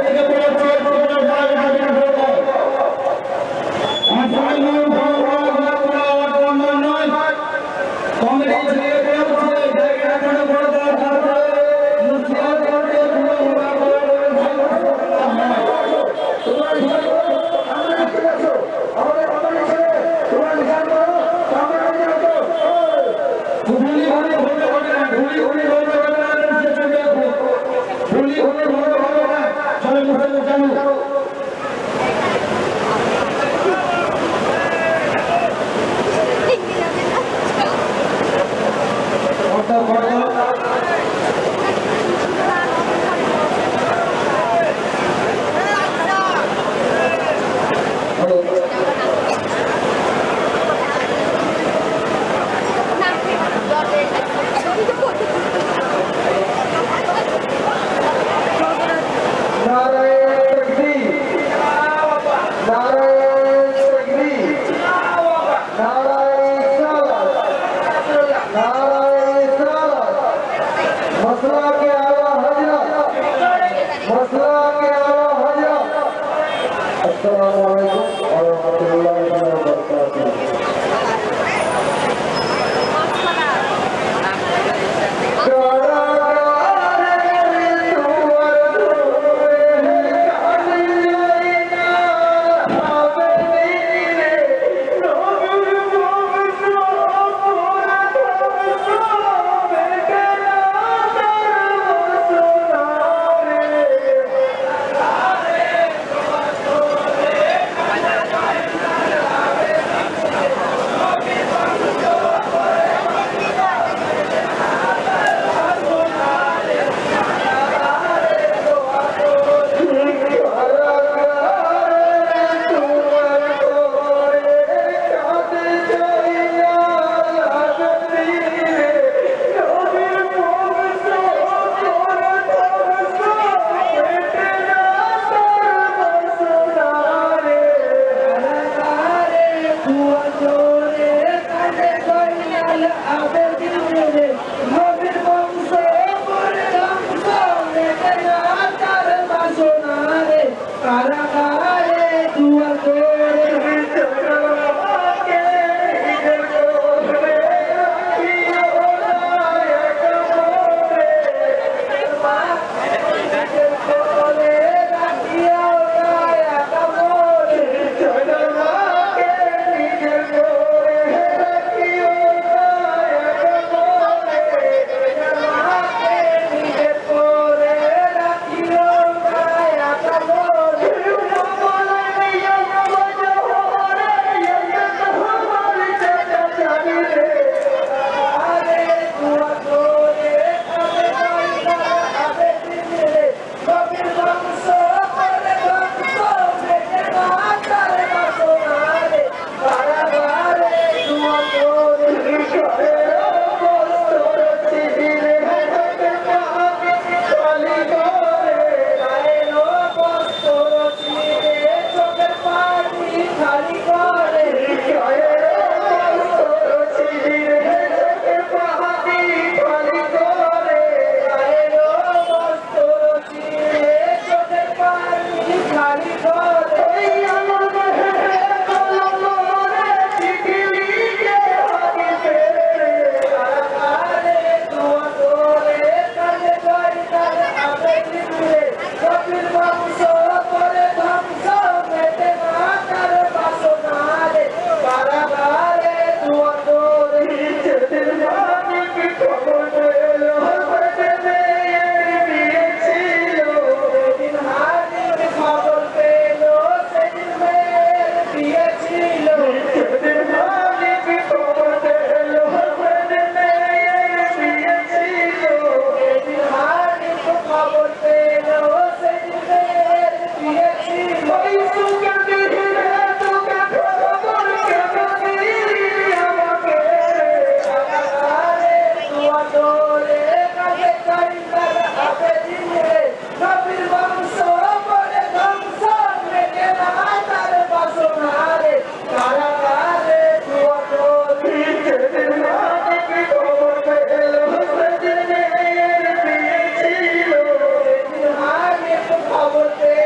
D: খবর পেয়ে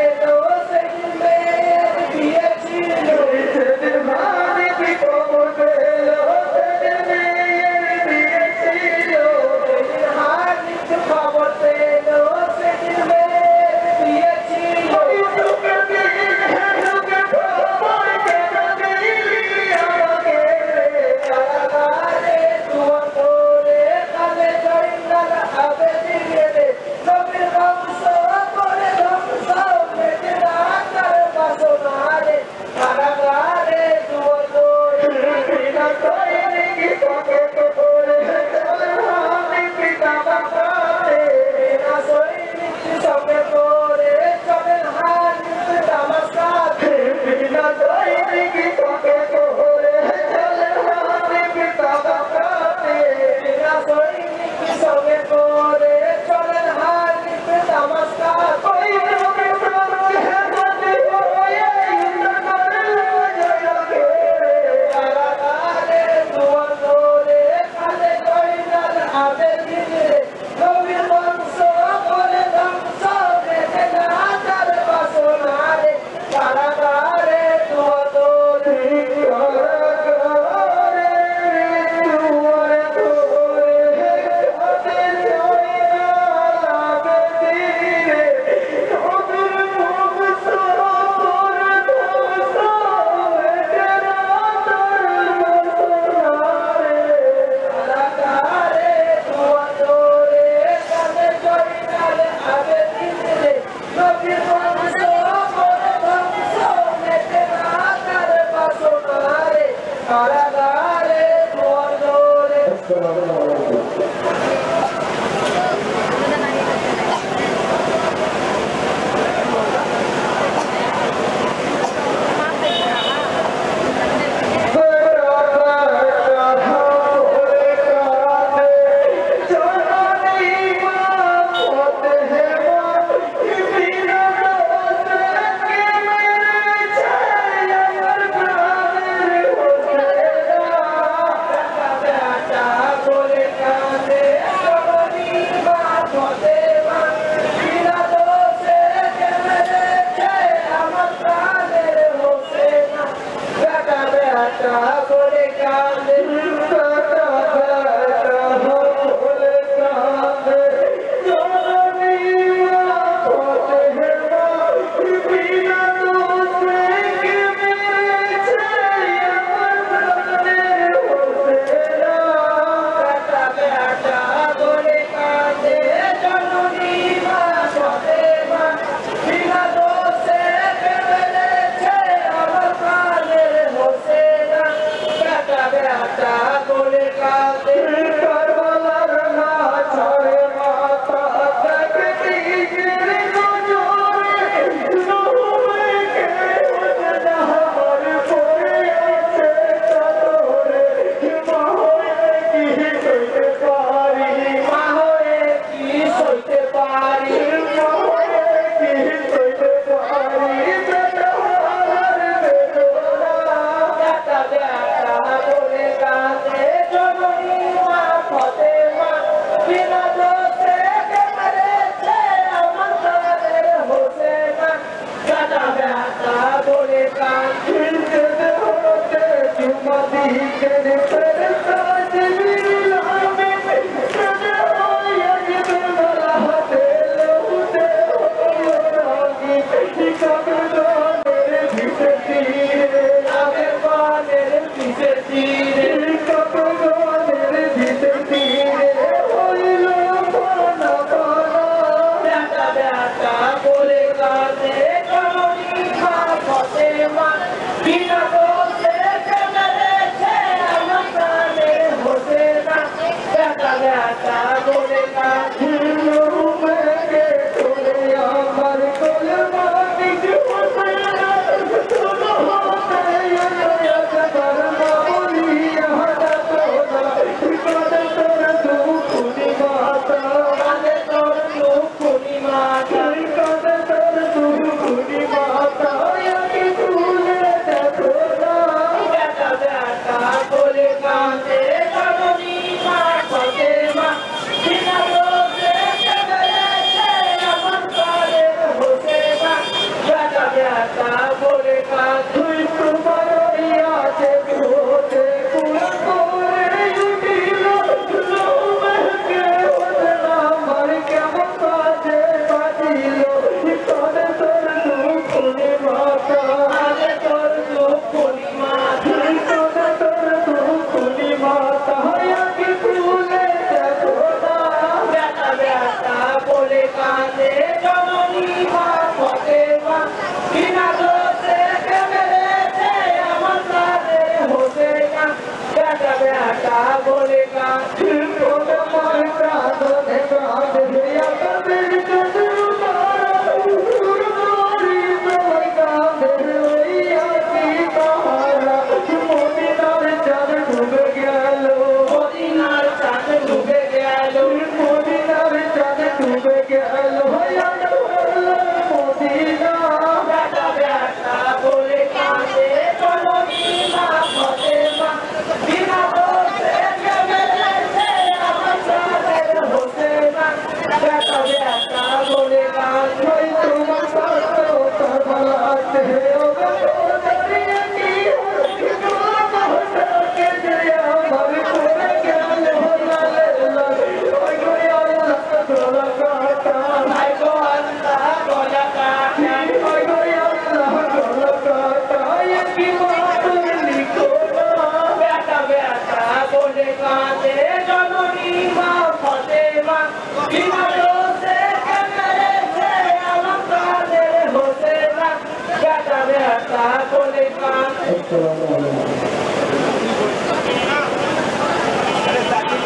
D: Assalamualaikum.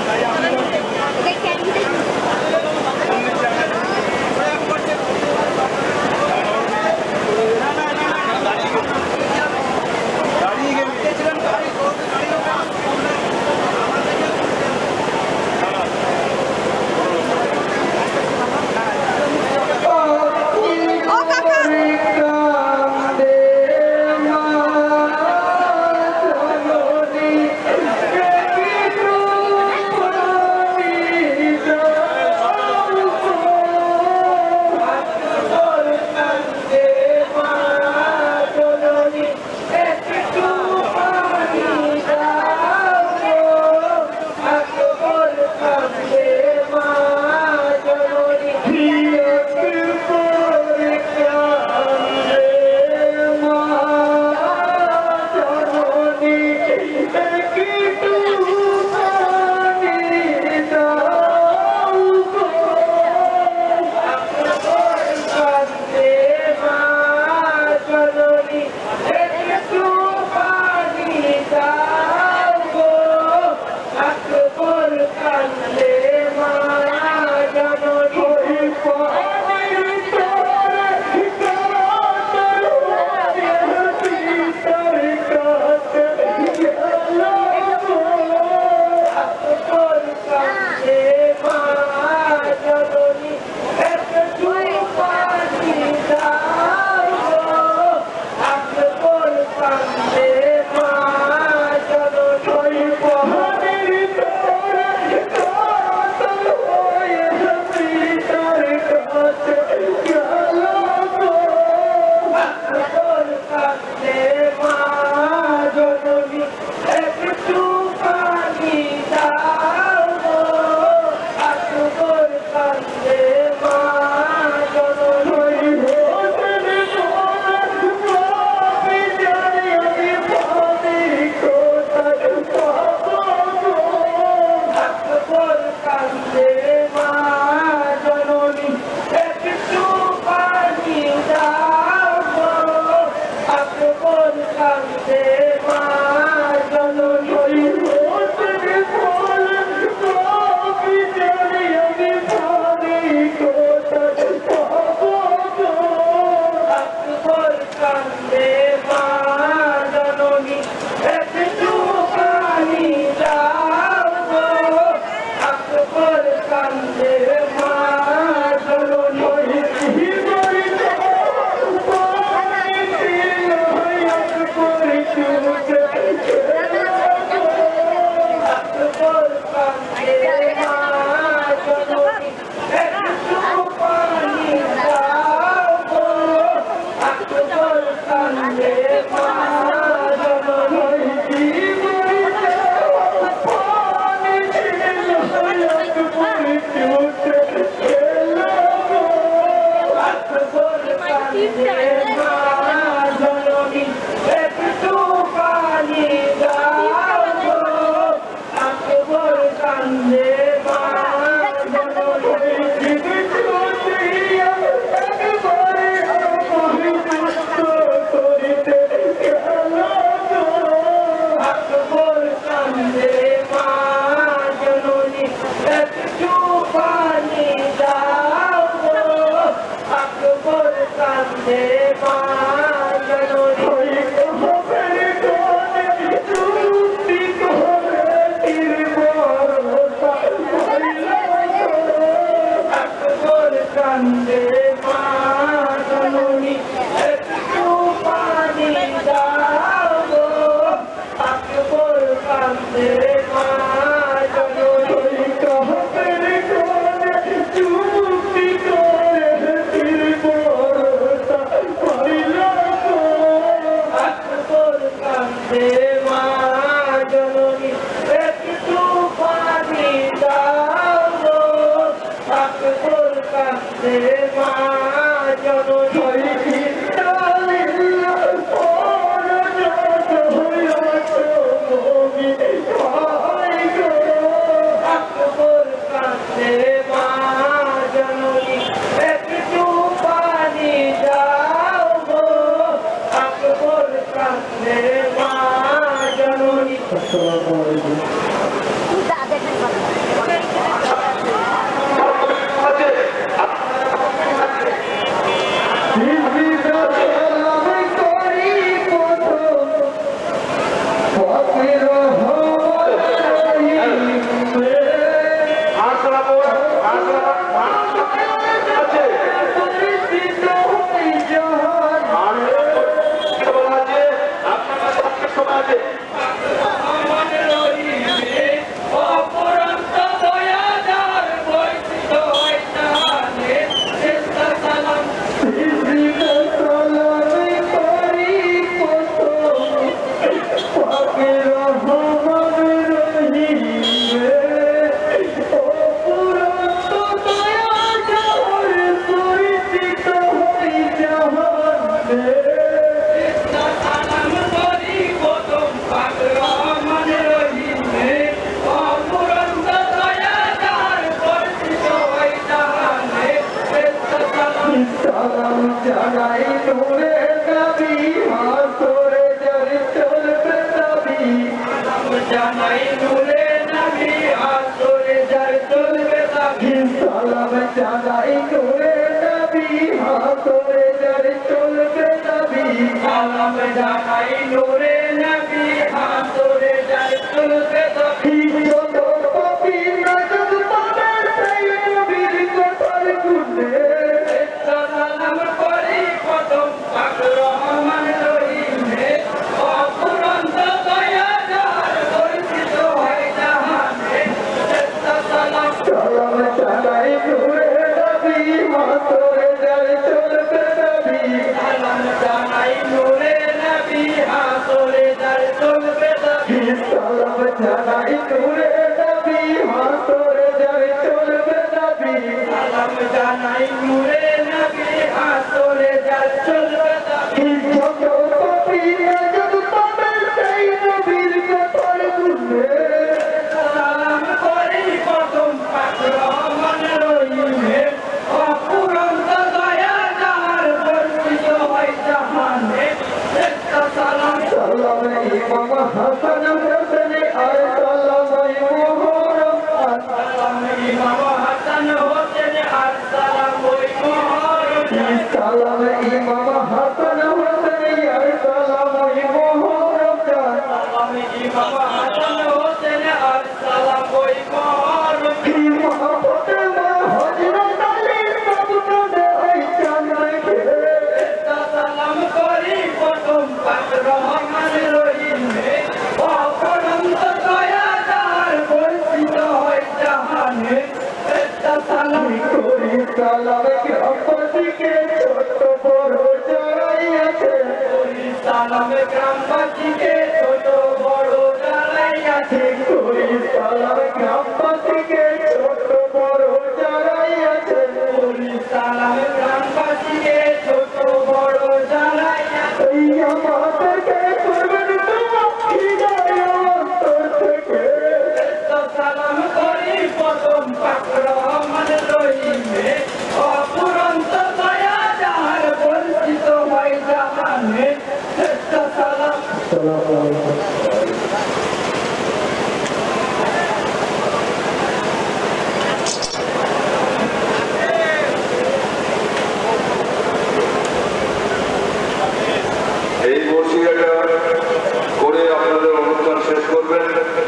F: প্রক্রিয়াটা করে আপনাদের অনুষ্ঠান শেষ করবেন।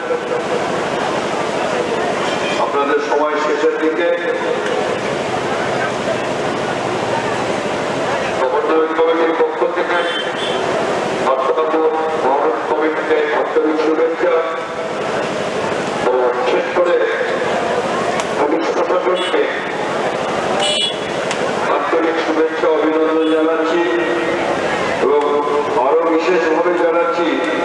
F: আপনাদের সময় শেষের দিকে সমন্বয় কমিটির পক্ষ থেকে মহানগর কমিটিকে আন্তরিক শুভেচ্ছা ও শেষ করে পুলিশ প্রশাসনকে আন্তরিক শুভেচ্ছা অভিনন্দন জানাচ্ছি এবং আরো বিশেষভাবে জানাচ্ছি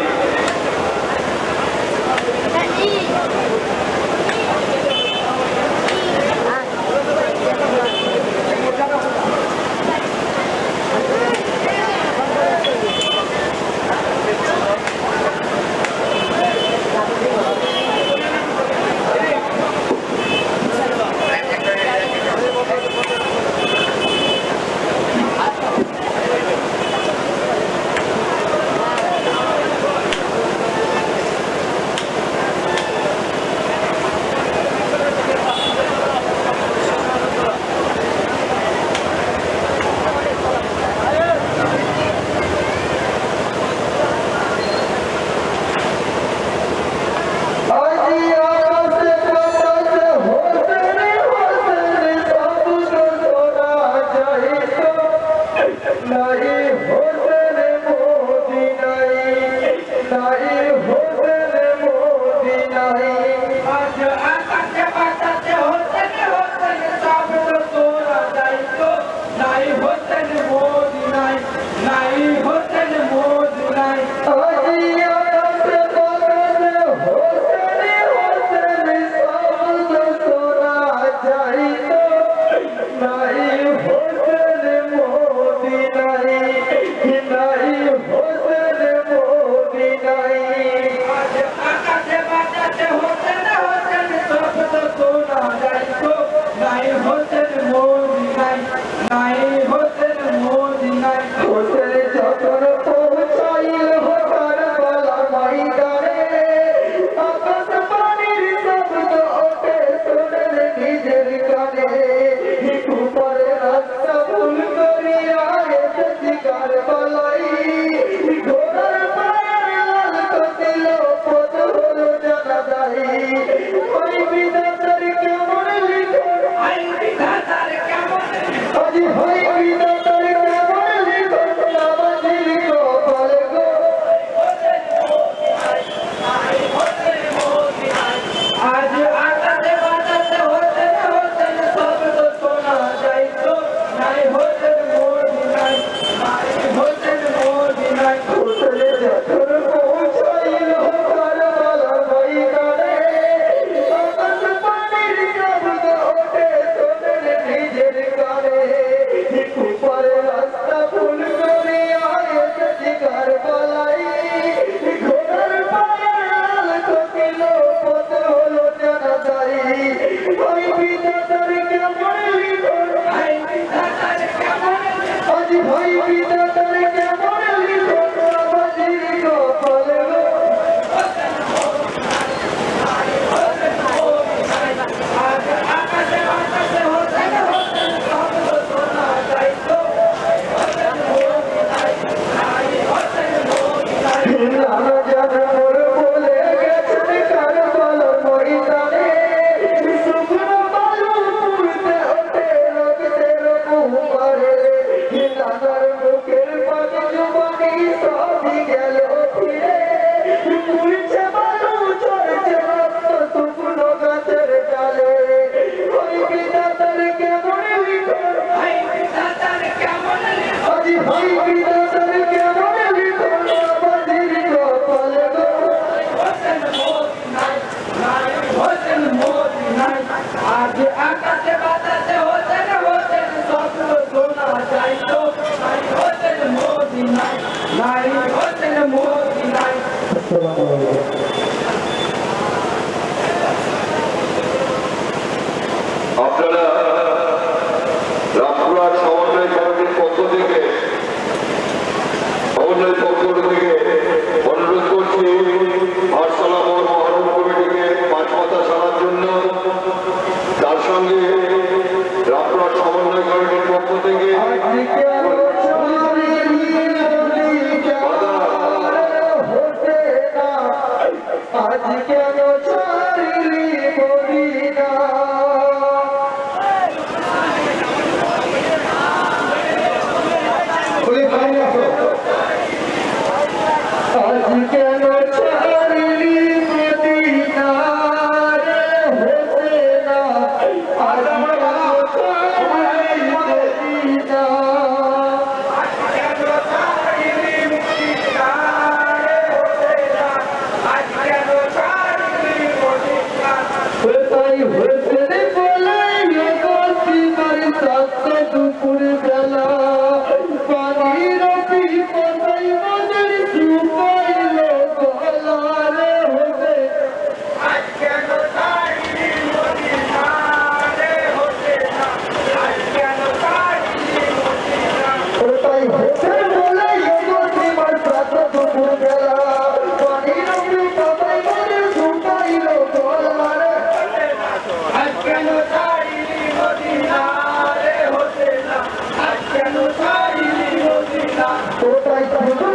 F: আপনারা রামপুরহাট সমন্বয় কমিটির পক্ষ থেকে অনুরোধ করছি পাঠশালা মহানগর কমিটিকে পাঁচমাথা সারার জন্য, তার সঙ্গে রামপুরহাট সমন্বয় কমিটির পক্ষ থেকে
D: প্রায়